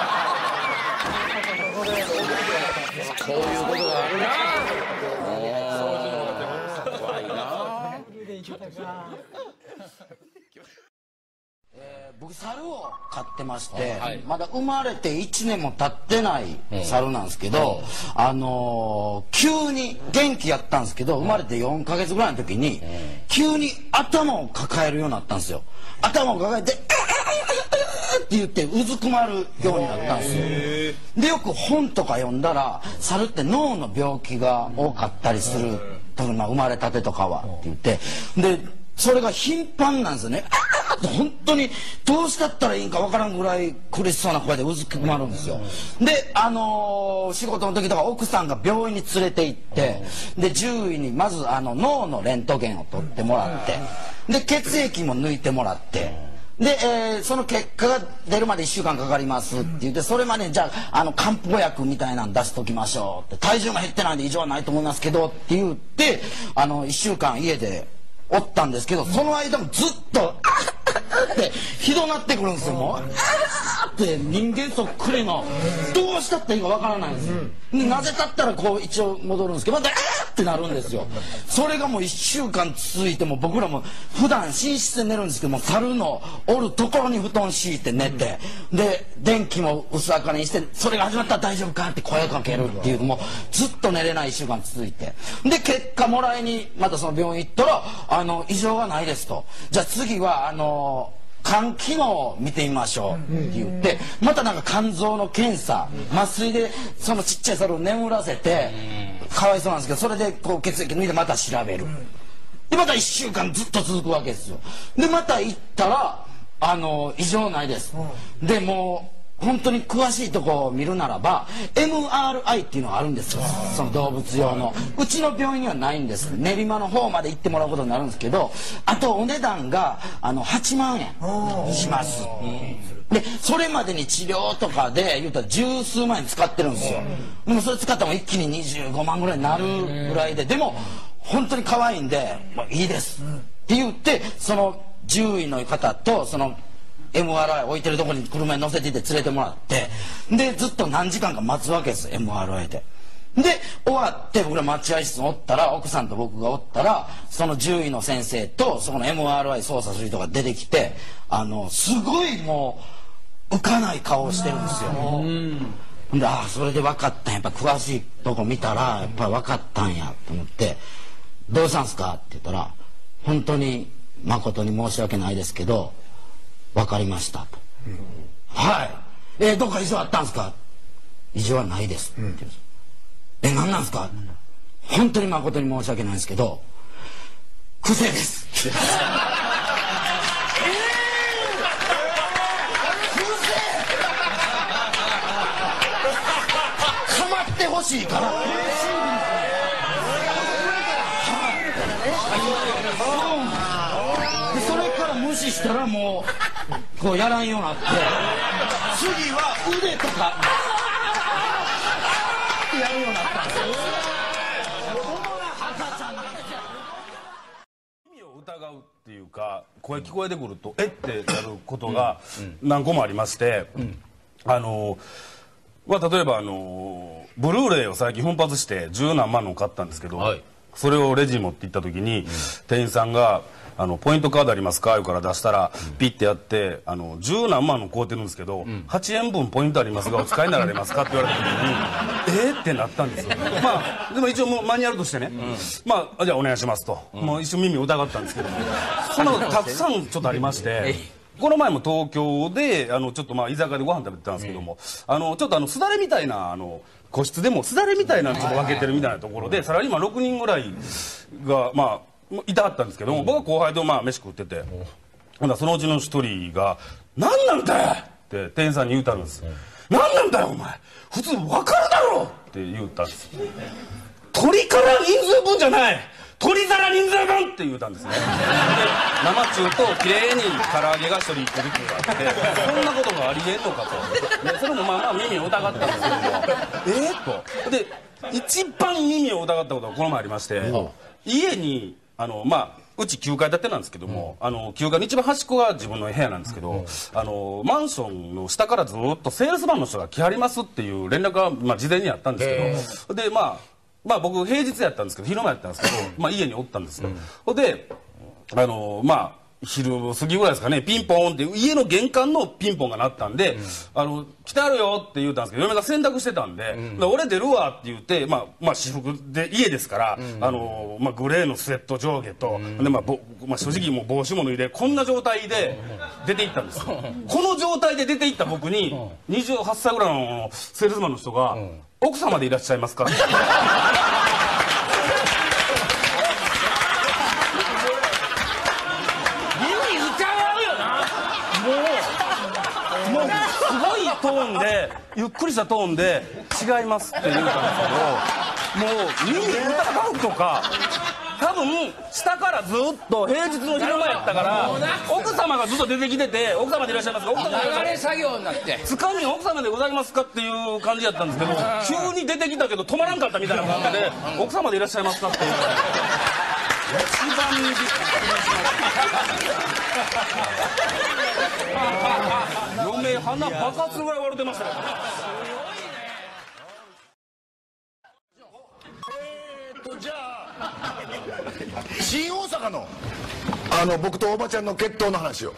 そういうことがあるな怖いな。僕猿を飼ってまして、はい、まだ生まれていちねんも経ってない猿なんですけど、うん、あのー、急に元気やったんですけど生まれてよんかげつぐらいの時に、うん、急に頭を抱えるようになったんですよ。頭を抱えて「って言ってうずくまるようになったんですよ。でよく本とか読んだら猿って脳の病気が多かったりする、まあ、生まれたてとかはって言ってでそれが頻繁なんですよね。本当にどうしたったらいいんかわからんぐらい苦しそうな声でうずくまるんですよ。であのー、仕事の時とか奥さんが病院に連れて行ってで獣医にまずあの脳のレントゲンを取ってもらってで血液も抜いてもらってで、えー、その結果が出るまでいっしゅうかんかかりますって言ってそれまでじゃあ、あの漢方薬みたいなの出しときましょうって体重も減ってないんで異常はないと思いますけどって言ってあのいっしゅうかん家でおったんですけどその間もずっとってひどなってくるんですよ。もうって人間そっくりのどうしたっていいかわからないんですよ。でなぜたったらこう一応戻るんですけどまたってなるんですよ。それがもういっしゅうかん続いても僕らも普段寝室で寝るんですけども猿のおるところに布団敷いて寝てで電気も薄明かりにしてそれが始まったら大丈夫かって声かけるっていうのもずっと寝れないいっしゅうかん続いてで結果もらいにまたその病院行ったらあの異常がないですとじゃあ次はあの肝機能を見てみましょうって言ってまたなんか肝臓の検査麻酔でそのちっちゃい猿を眠らせてかわいそうなんですけどそれでこう血液抜いてまた調べるでまたいっしゅうかんずっと続くわけですよ。でまた行ったらあの異常ないですでもう本当に詳しいとこを見るならば エムアールアイ っていうのがあるんですよ、その動物用の。うちの病院にはないんです。練馬の方まで行ってもらうことになるんですけど、あとお値段があのはちまんえんします。でそれまでに治療とかで言うたら十数万円使ってるんですよ。でもそれ使ったら一気ににじゅうごまんぐらいになるぐらいで、でも本当に可愛いんで、まあ、いいですって言って、その獣医の方とそのエムアールアイ 置いてるところに車に乗せていって連れてもらって、でずっと何時間か待つわけです、 エムアールアイ で。で終わって僕ら待合室におったら、奥さんと僕がおったら、その獣医の先生とそこの エムアールアイ 操作する人が出てきて、あのすごいもう浮かない顔をしてるんですよ。で、ああそれで分かったんや、やっぱ詳しいとこ見たらやっぱ分かったんやと思って「どうしたんすか?」って言ったら「本当に誠に申し訳ないですけど分かりました」と「はいえー、どっか異常あったんすか?」「異常はないです」って言うんです。え、何なんすか?本当に誠に申し訳ないんですけど癖ですって。欲しいからでそれから無視したらもうこうやらんようになって、次は腕とかってやるようになったんですよ。 耳を疑うっていうか、声聞こえてくるとえってやることが何個もありまして、あのまあ、例えばあのブルーレイを最近奮発して十何万の買ったんですけど、はい、それをレジに持って行った時に、うん、店員さんがあの「ポイントカードありますか?」言うから出したら、うん、ピッてやってあの十何万の買うてるんですけど、うん、はちえんぶんポイントありますがお使いになられますかって言われた時にえーってなったんですよ。まあでも一応もうマニュアルとしてね、うん、まあじゃあお願いしますと、うん、もう一瞬耳を疑ったんですけど、そのたくさんちょっとありまして。この前も東京であのちょっとまあ居酒屋でご飯食べてたんですけども、あのちょっとあのすだれみたいなあの個室でもすだれみたいなのちょっと分けてるみたいなところでサラリーマンろくにんぐらいがまあいたかったんですけども、僕は後輩とまあ飯食ってて、ほんならそのうちの一人が「何なんだよ!」って店員さんに言うたんです「何なんだよお前普通分かるだろ!」って言うたんです。鳥から人数分じゃない鳥皿人数分って言うたんですね。で生中ときれいに唐揚げが一人一個ずつあって、そんなことがありえんのかと。でそれもまあまあ耳を疑ったんですけどもえっとで一番耳を疑ったことがこの前ありまして、うん、家にあのまあうちきゅうかい建てなんですけども、うん、あのきゅうかいの一番端っこが自分の部屋なんですけど、うん、あのマンションの下からずっとセールスマンの人が来はりますっていう連絡が、まあ、事前にあったんですけど、でまあまあ僕平日やったんですけど昼間やったんですけど、まあ家におったんですよ。ほ、うん、であのまあ昼過ぎぐらいですかね、ピンポンって家の玄関のピンポンが鳴ったんで、うん、あの来てあるよって言うたんですけど、嫁が洗濯してたんで、うん、俺出るわって言って、まあまあ私服で家ですから、うん、あのまあグレーのスウェット上下と、うん、でまあぼまあ正直もう帽子も脱いでこんな状態で出て行ったんですよ。この状態で出て行った僕ににじゅうはっさいぐらいのセールスマンの人が、うん奥様でいらっしゃいますか耳疑うよな。もうもうすごいトーンでゆっくりしたトーンで違いますって言うたんですけど、もう耳疑うとか多分下からずっと平日の昼間やったから奥様がずっと出てきてて奥様でいらっしゃいますか奥様で流れ作業になってつかみ奥様でございますかっていう感じやったんですけど急に出てきたけど止まらんかったみたいな感じで奥様でいらっしゃいますかっていう一番びっくりしました。嫁鼻爆発するぐらい笑ってましたよ。 じゃあ新大阪のあの僕とおばちゃんの決闘の話を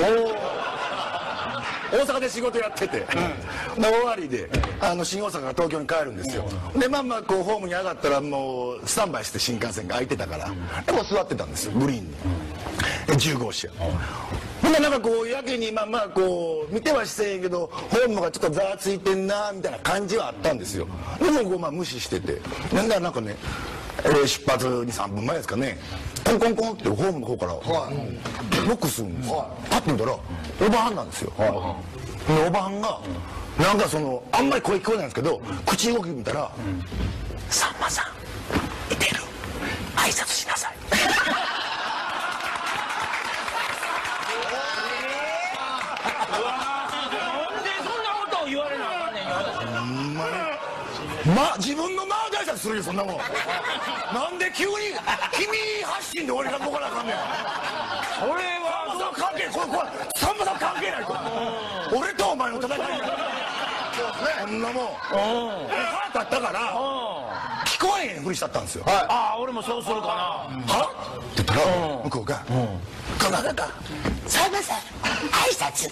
大阪で仕事やってて、うん、で終わりであの新大阪が東京に帰るんですよ、うん、でまあまあこうホームに上がったらもうスタンバイして新幹線が空いてたから、うん、でも座ってたんですよグリーンに、うん、じゅうごうしや、ほんでなんかこうやけにまあまあこう見てはしてんけどホームがちょっとざわついてんなみたいな感じはあったんですよ。でもこうまあ無視しててなんだなんかねえー出発にさんぷんまえですかね、コンコンコンってホームの方からノックするんですよ。パッて見たらおばはんなんですよ。でおばはんがなんかそのあんまり声聞こえないんですけど、口動き見たら「さんまさんいてる、挨拶しなさい」ま、自分の間挨拶するよそんなもん。なんで急に君発信で俺が動かなあかんねん。俺はさんまさん関係、これこれさんまさん関係ないと。俺とお前の戦いだ。そんなもん腹立ったから聞こえへんふりしちゃったんですよ。 ああ俺もそうするかな。 はって言ったら向こうが「この方さんまさん挨拶」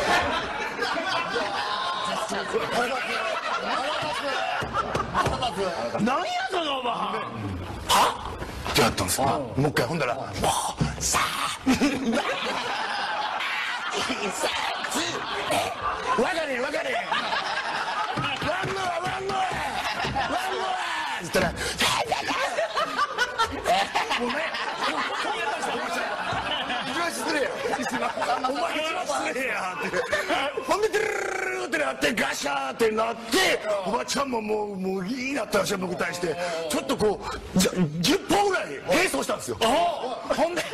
何やそのおばはん。 はってやったんですよ。もう一回ほんだら「もうさあいさつわかれわかれワンノアワンノアワンノア」っつったら「ごめん一番失礼やお前一番失礼や」ってほんで「ドゥルルル」ってなってガシャーってなっておばちゃんももうもういいなったらしい僕に対してちょっとこうじゃじゅっぽんぐらい並走したんですよ。ほんで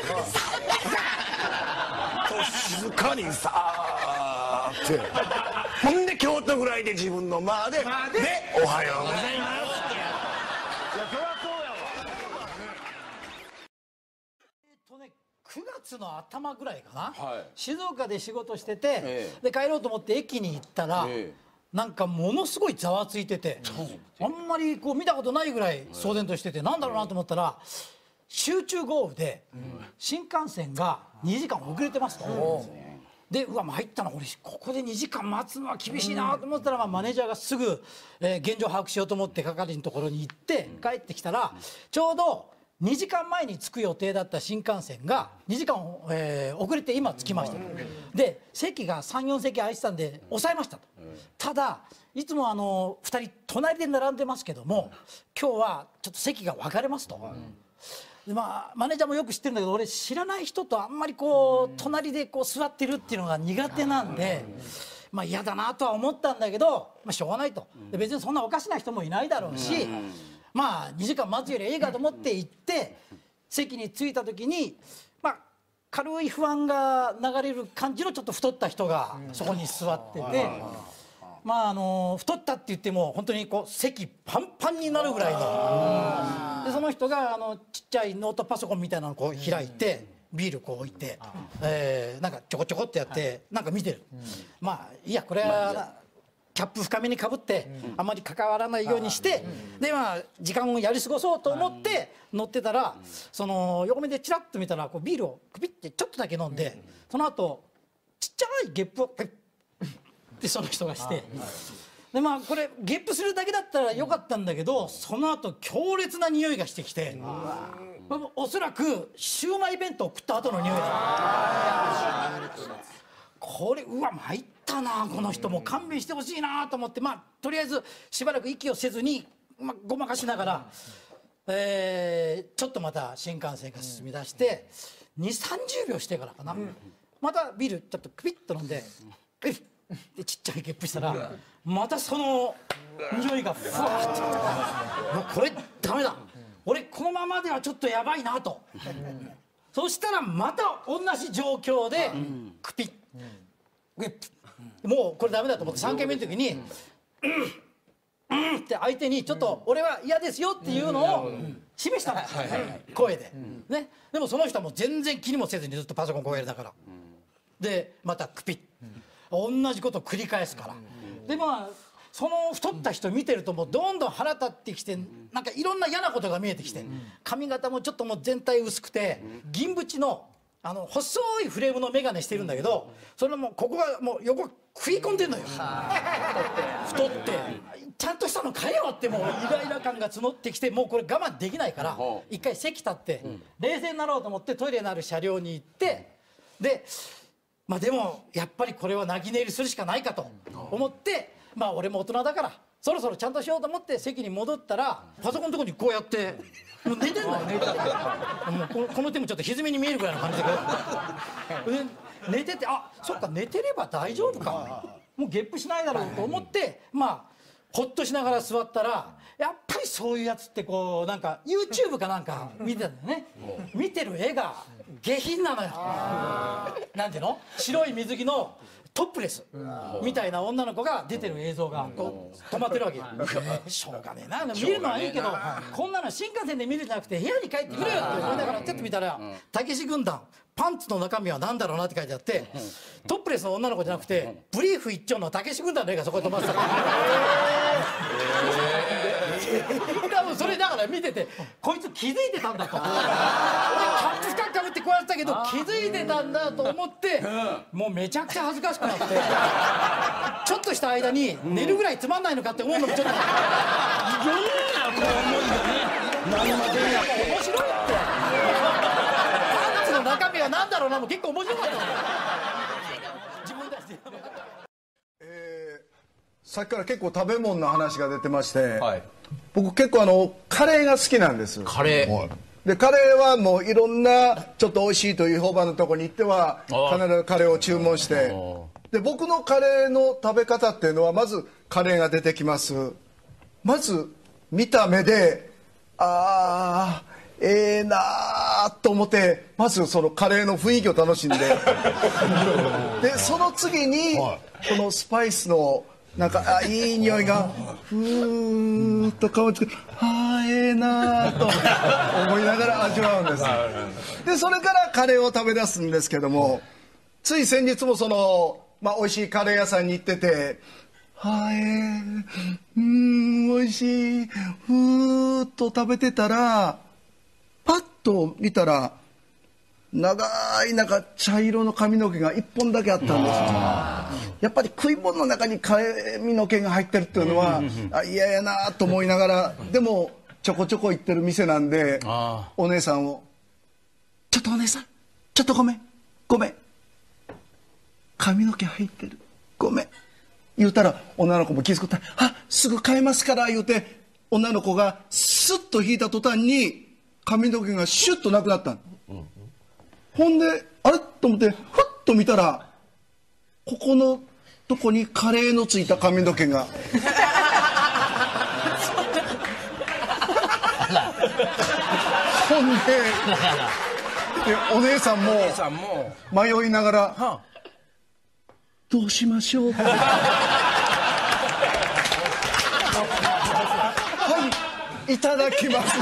静かにさーってほんで京都ぐらいで自分の間で「でおはようございます」 くがつの頭ぐらいかな、 はい、 静岡で仕事してて、 えで帰ろうと思って駅に行ったら、ええ、なんかものすごいざわついてて、あんまりこう見たことないぐらい騒然としてて、なんだろうなと思ったら集中豪雨で新幹線がにじかん遅れてますと。でうわ参ったな俺ここでにじかん待つのは厳しいなと思ったら、まあ、マネージャーがすぐ、えー、現状把握しようと思って係のところに行って帰ってきたらちょうどにじかんまえに着く予定だった新幹線がにじかん、えー、遅れて今着きましたと。で席がさんよんせき空いてたんで抑えましたと。ただいつもあのふたり隣で並んでますけども今日はちょっと席が分かれますと。でまあマネージャーもよく知ってるんだけど俺知らない人とあんまりこう隣でこう座ってるっていうのが苦手なんでまあ嫌だなとは思ったんだけど、まあ、しょうがないと。で別にそんなおかしな人もいないだろうしまあにじかん待つよりええかと思って行って席に着いた時にまあ軽い不安が流れる感じのちょっと太った人がそこに座ってて。まああの太ったって言っても本当にこう席パンパンになるぐらいのでその人があのちっちゃいノートパソコンみたいなのをこう開いてビールこう置いてえなんかちょこちょこってやってなんか見てる。まあいやこれはキャップ深めにかぶってあまり関わらないようにしてでまあ時間をやり過ごそうと思って乗ってたらその横目でチラッと見たらこうビールをくびってちょっとだけ飲んでその後ちっちゃいゲップをペッってその人がしてでまあこれゲップするだけだったらよかったんだけどその後強烈な匂いがしてきておそらくシウマイ弁当食った後の匂いだこれうわ参ったなこの人も勘弁してほしいなと思ってまあとりあえずしばらく息をせずに、まあ、ごまかしながら、えー、ちょっとまた新幹線が進み出してにじゅうさんじゅうびょうしてからかなまたビールちょっとクビッと飲んでえっでちっちゃいゲップしたらまたその匂いがふわーってもうこれダメだ俺このままではちょっとやばいなとそしたらまた同じ状況でクピッゲップもうこれダメだと思ってさんけんめの時に「うんうん」って相手にちょっと俺は嫌ですよっていうのを示したんですよ声でねでもその人はもう全然気にもせずにずっとパソコンこうやりながらでまたクピッ同じことを繰り返すからでまあその太った人見てるともうどんどん腹立ってきてなんかいろんな嫌なことが見えてきて髪型もちょっともう全体薄くて銀縁のあの細いフレームの眼鏡してるんだけどそれもここがもう横食い込んでんのよ太ってちゃんとしたの買えよってもうイライラ感が募ってきてもうこれ我慢できないから一回席立って冷静になろうと思ってトイレのある車両に行ってでまあでもやっぱりこれは泣き寝入りするしかないかと思ってまあ俺も大人だからそろそろちゃんとしようと思って席に戻ったらパソコンのところにこうやってもう寝てんのよ寝てもうこのこの手もちょっと歪みに見えるぐらいの感じでこうで寝ててあそっか寝てれば大丈夫かもうゲップしないだろうと思ってまあほっとしながら座ったらやっぱりそういうやつってこうなんか YouTube かなんか見てたんだよね見てる絵が下品なのよなんていうの白い水着のトップレスみたいな女の子が出てる映像がこう止まってるわけよしょうがねえな見るのはいいけどこんなの新幹線で見るんじゃなくて部屋に帰ってくれよって思いながらちょっと見たらたけし軍団パンツの中身は何だろうなって書いてあってトップレスの女の子じゃなくてブリーフ一丁のたけし軍団の絵がそこに止まってたから多分それだから見ててこいつ気づいてたんだと俺キャップ深くかぶってこうやってたけど気づいてたんだと思ってもうめちゃくちゃ恥ずかしくなってちょっとした間に寝るぐらいつまんないのかって思うのもちょっと世の中こう思うんだよね何もでやっぱ面白いってパンツの中身は何だろうなも結構面白かった自分たちでえーさっきから結構食べ物の話が出てまして、はい、僕結構あのカレーが好きなんです。 カレーでカレーはもういろんなちょっと美味しいという評判のところに行っては必ずカレーを注文してで僕のカレーの食べ方っていうのはまずカレーが出てきますまず見た目であーええー、なーと思ってまずそのカレーの雰囲気を楽しんででその次にこのスパイスのなんかあいい匂いがふーっと香ってあーええなーと思いながら味わうんですでそれからカレーを食べ出すんですけどもつい先日もその、まあ、美味しいカレー屋さんに行っててはえーうん美味しいふーっと食べてたらパッと見たら長いなんか茶色の髪の毛が一本だけあったんですやっぱり食い物の中に髪の毛が入ってるっていうのはあ嫌やなと思いながらでもちょこちょこ行ってる店なんでお姉さんを「ちょっとお姉さんちょっとごめんごめん髪の毛入ってるごめん」言うたら女の子も気づくったら「あすぐ買えますから」言うて女の子がスッと引いた途端に髪の毛がシュッとなくなったの。ほんであれと思ってふっと見たらここのとこにカレーのついた髪の毛がほんでお姉さんも迷いながら「どうしましょう」はいいただきます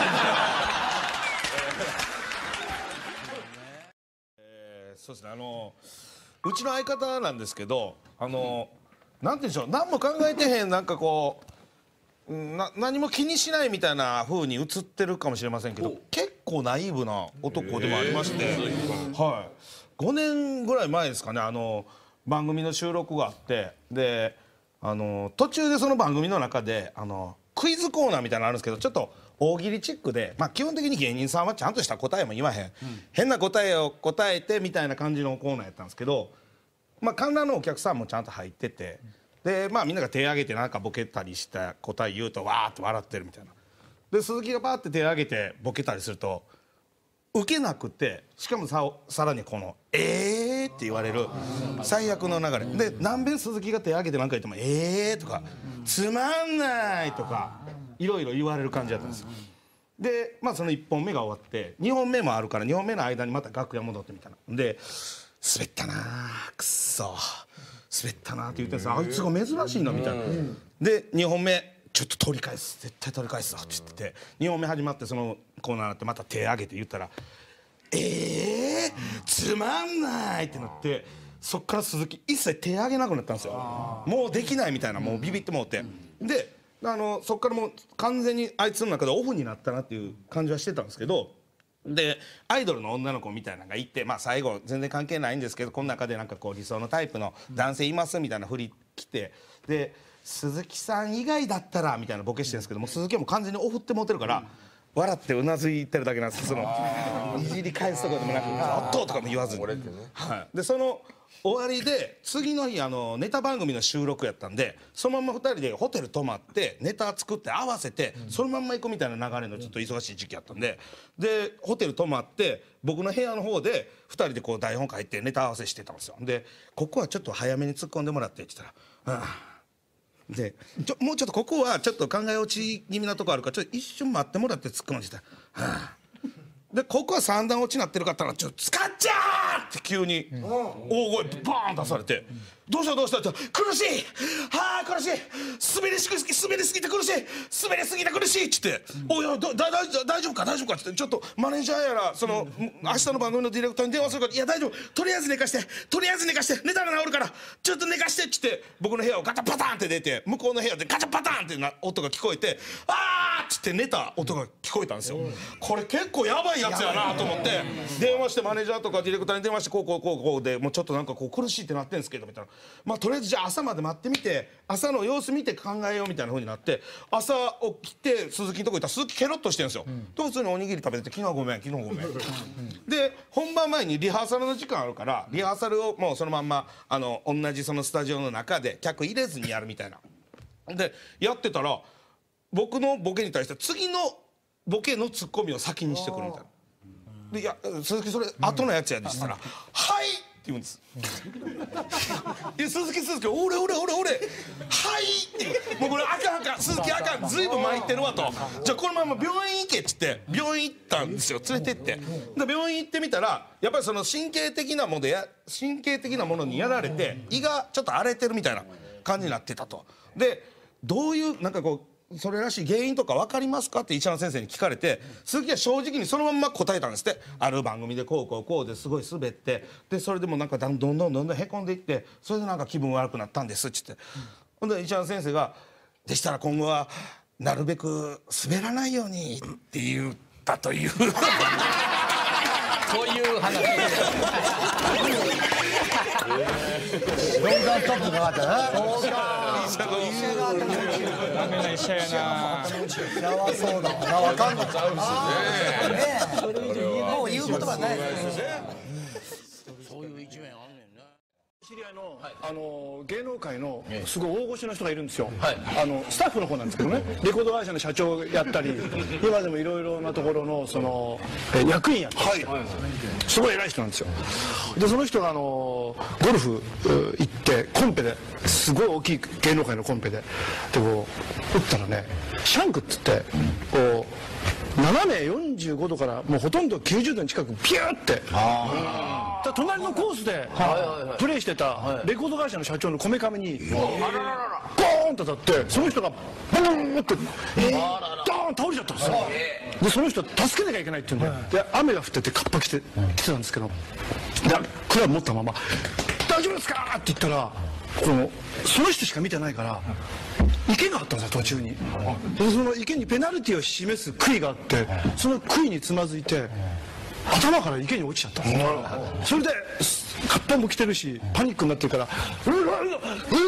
そうですねあのうちの相方なんですけどあのなんて言うんでしょう何も考えてへんなんかこうな何も気にしないみたいな風に映ってるかもしれませんけど結構ナイーブな男でもありまして、はい、ごねんぐらい前ですかねあの番組の収録があってであの途中でその番組の中であのクイズコーナーみたいなのあるんですけどちょっと大喜利チックで、まあ、基本的に芸人さんはちゃんとした答えも言わへん、うん、変な答えを答えてみたいな感じのコーナーやったんですけど、まあ、観覧のお客さんもちゃんと入っててで、まあ、みんなが手挙げてなんかボケたりした答え言うとわーって笑ってるみたいなで鈴木がパーって手挙げてボケたりするとウケなくてしかも さ, さらにこの「えー」って言われる最悪の流れで何べん鈴木が手挙げて何か言っても「えー」とか「つまんない」とかいろいろ言われる感じだったんですよでまあそのいっぽんめが終わってにほんめもあるからにほんめの間にまた楽屋戻ってみたいなで「滑ったなくっそ滑ったな」って言ってんですあいつが珍しいなみたいなでにほんめちょっと取り返す絶対取り返すぞって言っててにほんめ始まってそのコーナーになってまた手上げて言ったら「えーつまんない」ってなってそっから鈴木一切手上げなくなったんですよもうできないみたいなもうビビってもうてであのそっからもう完全にあいつの中でオフになったなっていう感じはしてたんですけどでアイドルの女の子みたいなのがいて、まあ、最後全然関係ないんですけどこの中でなんかこう理想のタイプの男性いますみたいな振り来てで鈴木さん以外だったらみたいなボケしてるんですけども鈴木はもう完全にオフって持ってるから笑ってうなずいてるだけなんですそのいじり返すとかでもなく「おっと!」とかも言わずに、はい、でその終わりで次の日あのネタ番組の収録やったんでそのままふたりでホテル泊まってネタ作って合わせてそのまんま行くみたいな流れのちょっと忙しい時期やったんででホテル泊まって僕の部屋の方でふたりでこう台本書いてネタ合わせしてたんですよ。でここはちょっと早めに突っ込んでもらってって言ったら「ああ」でちょもうちょっとここはちょっと考え落ち気味なとこあるからちょっと一瞬待ってもらって突っ込ませてはあでここは三段落ちになってるかったら「ちょっと使っちゃー!」って急に大声バーン出されて「どうしたどうした?」って「苦しいはあ苦しい滑りすぎ滑りすぎて苦しい滑りすぎて苦しい」っつって「おいおいだだ大丈夫か大丈夫か」っつって「ちょっとマネージャーやらその明日の番組のディレクターに電話するからいや大丈夫とりあえず寝かしてとりあえず寝かして寝たら治るからちょっと寝かして」っつって僕の部屋をガタパタンって出て向こうの部屋でガチャパタンってな音が聞こえて「あー!」っつって寝た音が聞こえたんですよ。これ結構やばいやつやなと思って電話してマネージャーとかディレクターに電話してこうこうこうこうでもうちょっとなんかこう苦しいってなってんですけどみたいなまあとりあえずじゃあ朝まで待ってみて朝の様子見て考えようみたいな風になって朝起きて鈴木のとこ行ったら鈴木ケロッとしてるんですよ。と普通におにぎり食べてて「昨日はごめん昨日はごめん」で本番前にリハーサルの時間あるからリハーサルをもうそのまんまあの同じそのスタジオの中で客入れずにやるみたいなでやってたら僕のボケに対して次のボケのツッコミを先にしてくるみたいな。で「いや鈴木それ後のやつやで」って言ったら「はい!」って言うんです「いや鈴木鈴木俺俺俺俺はい!」ってもうこれあかんあかん鈴木あかんずいぶん参ってるわとじゃあこのまま病院行けっつって病院行ったんですよ連れてってで病院行ってみたらやっぱりその神経的なものでや神経的なものにやられて胃がちょっと荒れてるみたいな感じになってたとでどういうなんかこうそれらしい原因とか分かりますかって医者の先生に聞かれて鈴木は正直にそのまんま答えたんですってある番組でこうこうこうですごい滑ってでそれでもなんかどんどんどんどんへこんでいってそれでなんか気分悪くなったんですっつってほんで医者の先生が「でしたら今後はなるべく滑らないように」って言ったというそういう話ロンドンストップかかったなそうか医者の医者がダメな医者やな医者はそうだな分かんのちゃうしねもう言うことがないですねそういう一面あんねんな知り合いの、あの芸能界のすごい大御所の人がいるんですよ、 はい、 あのスタッフの方なんですけどねレコード会社の社長やったり今でもいろいろなところのそのえ役員やったり、はい、すごい偉い人なんですよでその人があのゴルフ行ってコンペですごい大きい芸能界のコンペででこう打ったらねシャンクっつってこう斜めよんじゅうごどからもうほとんどきゅうじゅうどに近くピューって隣のコースでプレーしてたレコード会社の社長のこめかみにボーンと当たってその人がボーンってドーン倒れちゃったんですよでその人助けなきゃいけないって言うんでで雨が降っててカッパ着て来てたんですけどでクラブ持ったまま「大丈夫ですか?」って言ったらそのその人しか見てないから池があったんですよ途中にでその池にペナルティを示す杭があってその杭につまずいて頭から池に落ちちゃったんですよそれでカッパも着てるしパニックになってるから「うわうわうわうわ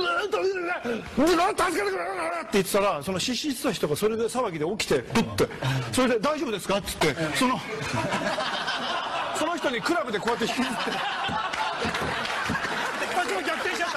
助けてくれ!」って言ってたらその失神した人がそれで騒ぎで起きてプッてそれで「大丈夫ですか?」っつってそのその人にクラブでこうやって引きずって私も逆転しちゃった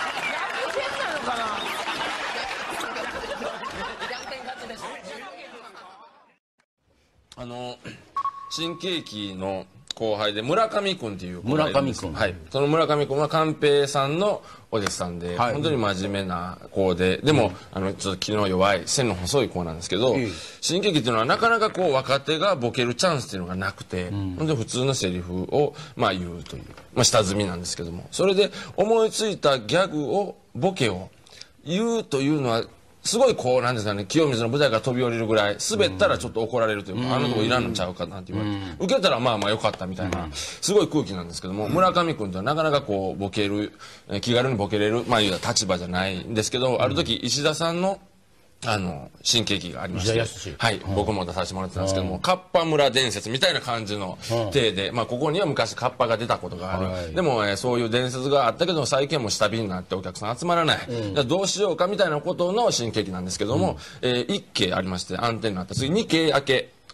あの新喜劇の後輩で村上君っていう子がいるんです村上君はい、その村上君は寛平さんのお弟子さんで、はい、本当に真面目な子ででも、うん、あのちょっと気の弱い線の細い子なんですけど、うん、新喜劇っていうのはなかなかこう若手がボケるチャンスっていうのがなくて、うん、本当に普通のセリフを、まあ、言うという、まあ、下積みなんですけどもそれで思いついたギャグをボケを言うというのはすごいこうなんですかね清水の舞台から飛び降りるぐらい滑ったらちょっと怒られるというか、うん、あのとこいらんのちゃうかなって言われて、うん、受けたらまあまあよかったみたいな、うん、すごい空気なんですけども、うん、村上君とはなかなかこうボケる気軽にボケれるまあいう立場じゃないんですけど、うん、ある時石田さんのあの新喜劇がありまして、はい、うん、僕も出させてもらってたんですけども、うん、カッパ村伝説みたいな感じの体で、うん、まあここには昔カッパが出たことがある、はい、でも、えー、そういう伝説があったけど最近も下火になってお客さん集まらない、うん、じゃあどうしようかみたいなことの新喜劇なんですけども、うん、えー、いっけいありまして暗転になった次にけい明け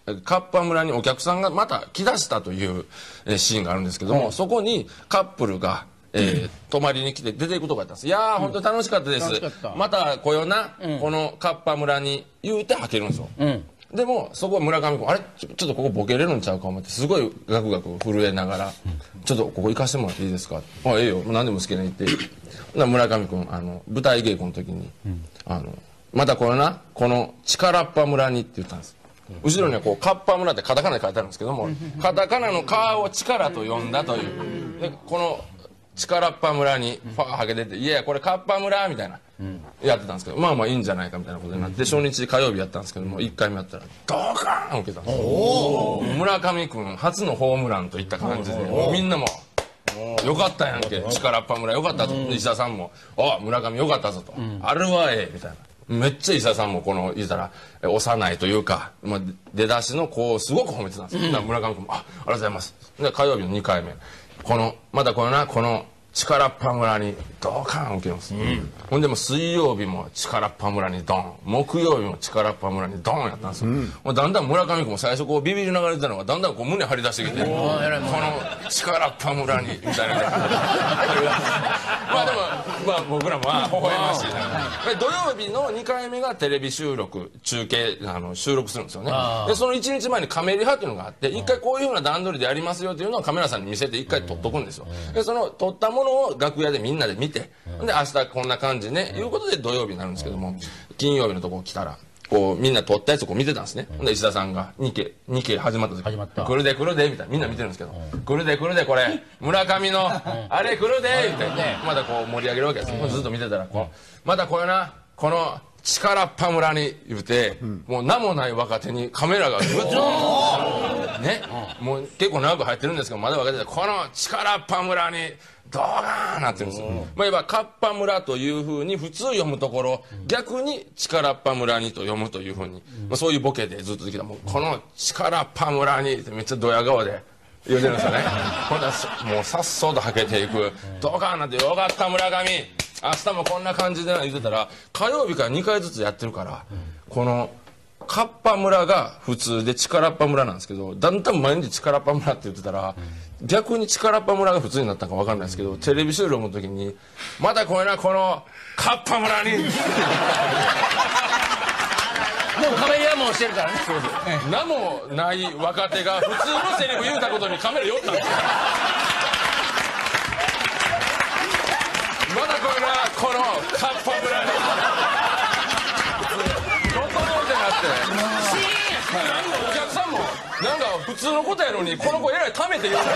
カッパ村にお客さんがまた来だしたというえーシーンがあるんですけども、そこにカップルがえー泊まりに来て出ていくとこやったんです。いやー本当に楽しかったです、また来ような、このカッパ村に言うてはけるんですよ。でもそこは村上君あれちょちょっとここボケれるんちゃうか思ってすごいガクガク震えながら「ちょっとここ行かしてもらっていいですか?」「あええよ何でも好きな言って」村上君あの舞台稽古の時に「あのまたこれなこの力っぱ村に」って言ったんです。後ろにはこうカッパ村ってカタカナで書いてあるんですけどもカタカナの「カ」を力と呼んだというでこの力っぱ村にファーはけてて「いやこれカッパ村」みたいなやってたんですけどまあまあいいんじゃないかみたいなことになって初日火曜日やったんですけどもいっかいめやったらドカーン受けたんですよ。村上君初のホームランといった感じでみんなも「よかったやんけ力っぱ村よかったぞ」石田さんも「あ村上よかったぞ」と「あれはええ」みたいな。めっちゃ石田さんもこの言ったら幼いというか、まあ、出だしの子をすごく褒めてたんですよ。だから村上君も「あありがとうございます」で火曜日のにかいめこのまたこのなこの力っぱ村にドカーン受けます、うん、ほんでも水曜日も力っぱ村にドン木曜日も力っぱ村にドンやったんですよ、うん、もうだんだん村上君も最初こうビビりながら出たのがだんだんこう胸張り出してきてこの力っぱ村にみたいなまあでもまあ僕らもまあ微笑ましいな土曜日のにかいめがテレビ収録中継あの収録するんですよね。でそのいちにちまえにカメリハっていうのがあって一回こういうふうな段取りでやりますよっていうのをカメラさんに見せて一回撮っとくんですよ。でその撮ったものを楽屋でみんなで見てで明日こんな感じねいうことで土曜日になるんですけども金曜日のとこ来たらこうみんな撮ったやつをこう見てたんですね。で石田さんがにけにけ始まった時「来るで来るで」みたいなみんな見てるんですけど「来るで来るでこれ村上のあれ来るで」みたいなまだこう盛り上げるわけですよ。ずっと見てたらこうまだこれなこの力っぱ村に言うてもう名もない若手にカメラがグッとねもう結構長く入ってるんですけどまだ若手でこの力っぱ村にドーンなってるんですよ。まあ、いわばカッパ村というふうに普通読むところ逆に力っぱ村にと読むというふうに、まあ、そういうボケでずっとできたもうこの力っぱ村にってめっちゃドヤ顔で言うてるんですよね。今度はもうさっそうとはけていくドカーンなんてよかった村上明日もこんな感じで言ってたら火曜日からにかいずつやってるからこのカッパ村が普通で力っぱ村なんですけどだんだん毎日力っぱ村って言ってたら逆に力っぱ村が普通になったか分かんないですけどテレビ収録の時にまたこれなこのカッパ村にもうカメラもしてるからね。 そうそう名もない若手が普通のセリフ言うたことにカメラ寄ったんですよ。まだこれなこのカッパ村に整ってなってお客さんもなんか普通のことやのにこの子えらいためて言うから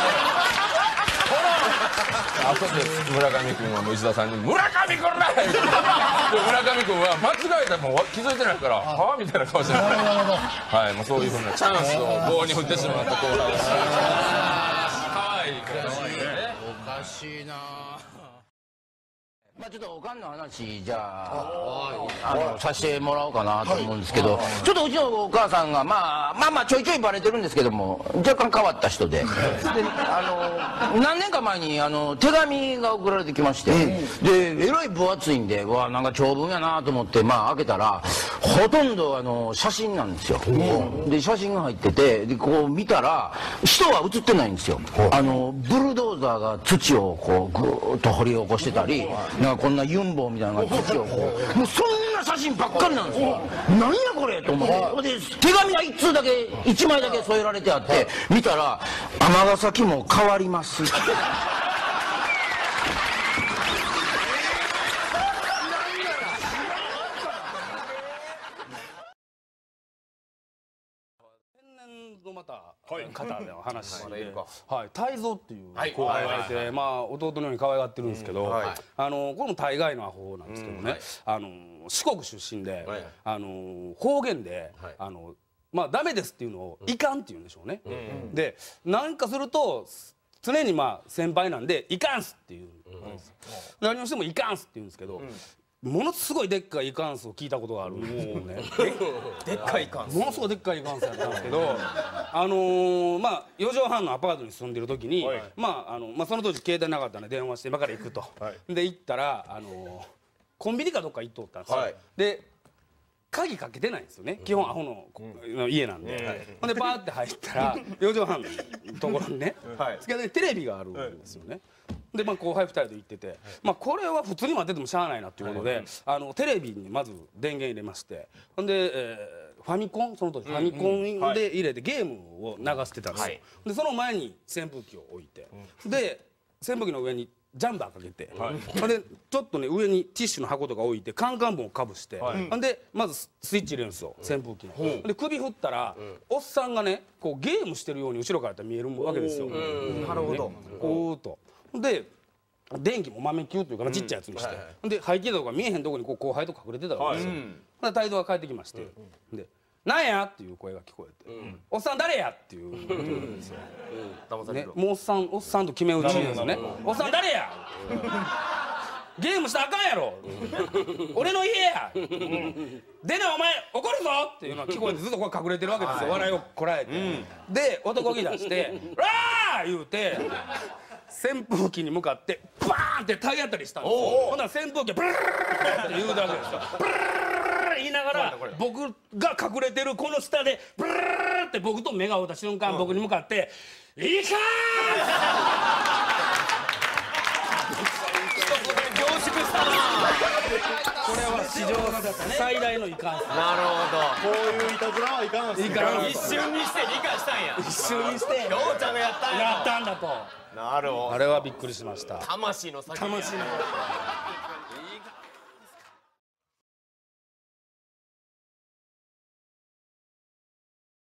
あとで村上君はもう石田さんに「村上君ら!」村上君は間違えたらもう気づいてないから「はあ?」みたいな顔してるはいもうそういうふうなチャンスを棒に振ってしまった後輩です。かわいい子ですね。 おかしいなまあちょっとおかんの話じゃああのさせてもらおうかなと思うんですけどちょっとうちのお母さんがまあまあまあちょいちょいバレてるんですけども若干変わった人でであの何年か前にあの手紙が送られてきましてでえらい分厚いんでうわなんか長文やなと思ってまあ開けたらほとんどあの写真なんですよ。で写真が入っててでこう見たら人は写ってないんですよ。あのブルドーザーが土をこうぐーっと掘り起こしてたりなんかこんなユンボみたいなのが土をこうもうそんな写真ばっかりなんですよ。何やこれと思ってで手紙が一通だけ一枚だけ添えられてあって見たら「尼崎も変わります」 また方の話で、はい、泰造っていう子がいて、まあ弟のように可愛がってるんですけど、あのこれも大概のアホなんですけどね、あの四国出身で、あの方言で、あのまあダメですっていうのをいかんって言うんでしょうね。で、なんかすると常にまあ先輩なんでいかんすっていう。何をしてもいかんすって言うんですけど。ものすごいでっかいイカンスを聞いたことがある。もうね、 でっかいイカンス。 ものすごいでっかいイカンスやったんですけど、あのー、まあよ畳半のアパートに住んでる時に、はい、まああのまあその当時携帯なかったんで電話して今から行くと。はい、で行ったらあのー、コンビニかどっか行っとったんですよ。はい、で鍵かけてないんですよね基本アホのの家なんで、ほんでバーって入ったらよじはんのところにねテレビがあるんですよね。でまあ後輩ふたりで行ってて、まあこれは普通に待っててもしゃあないなっていうことで、あのテレビにまず電源入れまして、ほんで、えー、ファミコンその時ファミコンで入れてゲームを流してたんですよ。でその前に扇風機を置いて、で扇風機の上にジャンバーかけて、ほんでちょっとね上にティッシュの箱とか置いてカンカン棒をかぶして、ほんでまずスイッチ入れるんですよ扇風機の。で首振ったらおっさんがねこうゲームしてるように後ろからやったら見えるわけですよ。 なるほど。 こうと。で電気も豆球というかちっちゃいやつにして、で排気とか見えへんとこにこう後輩と隠れてたわけですよ。ほんで態度が返ってきまして、でなんやっていう声が聞こえて、おっさん誰やっていう言うんですよ。ね、もうおっさんおっさんと決め打ちですよね。おっさん誰や。ゲームしたらあかんやろ。俺の家や。でなお前怒るぞっていうのが聞こえてずっとこれ隠れてるわけですよ。笑いをこらえて、で男気出して「わー!」言うて。扇風機に向かってバーンって体当たりしたんですよ。ほんなら扇風機ブルーって言うだけですよ。ブルー言いながら僕が隠れてるこの下でブルーって僕と目が合った瞬間僕に向かって「いいかー!」凝縮したな。これは史上最大のいかんさ。 なるほど。 こういういたずらはいかんす。 いかん。 一瞬にして理解したんや。 一瞬にしてようちゃんがやったんや。 やったんだと。 なるほど。 あれはびっくりしました。 魂の叫び。 魂の。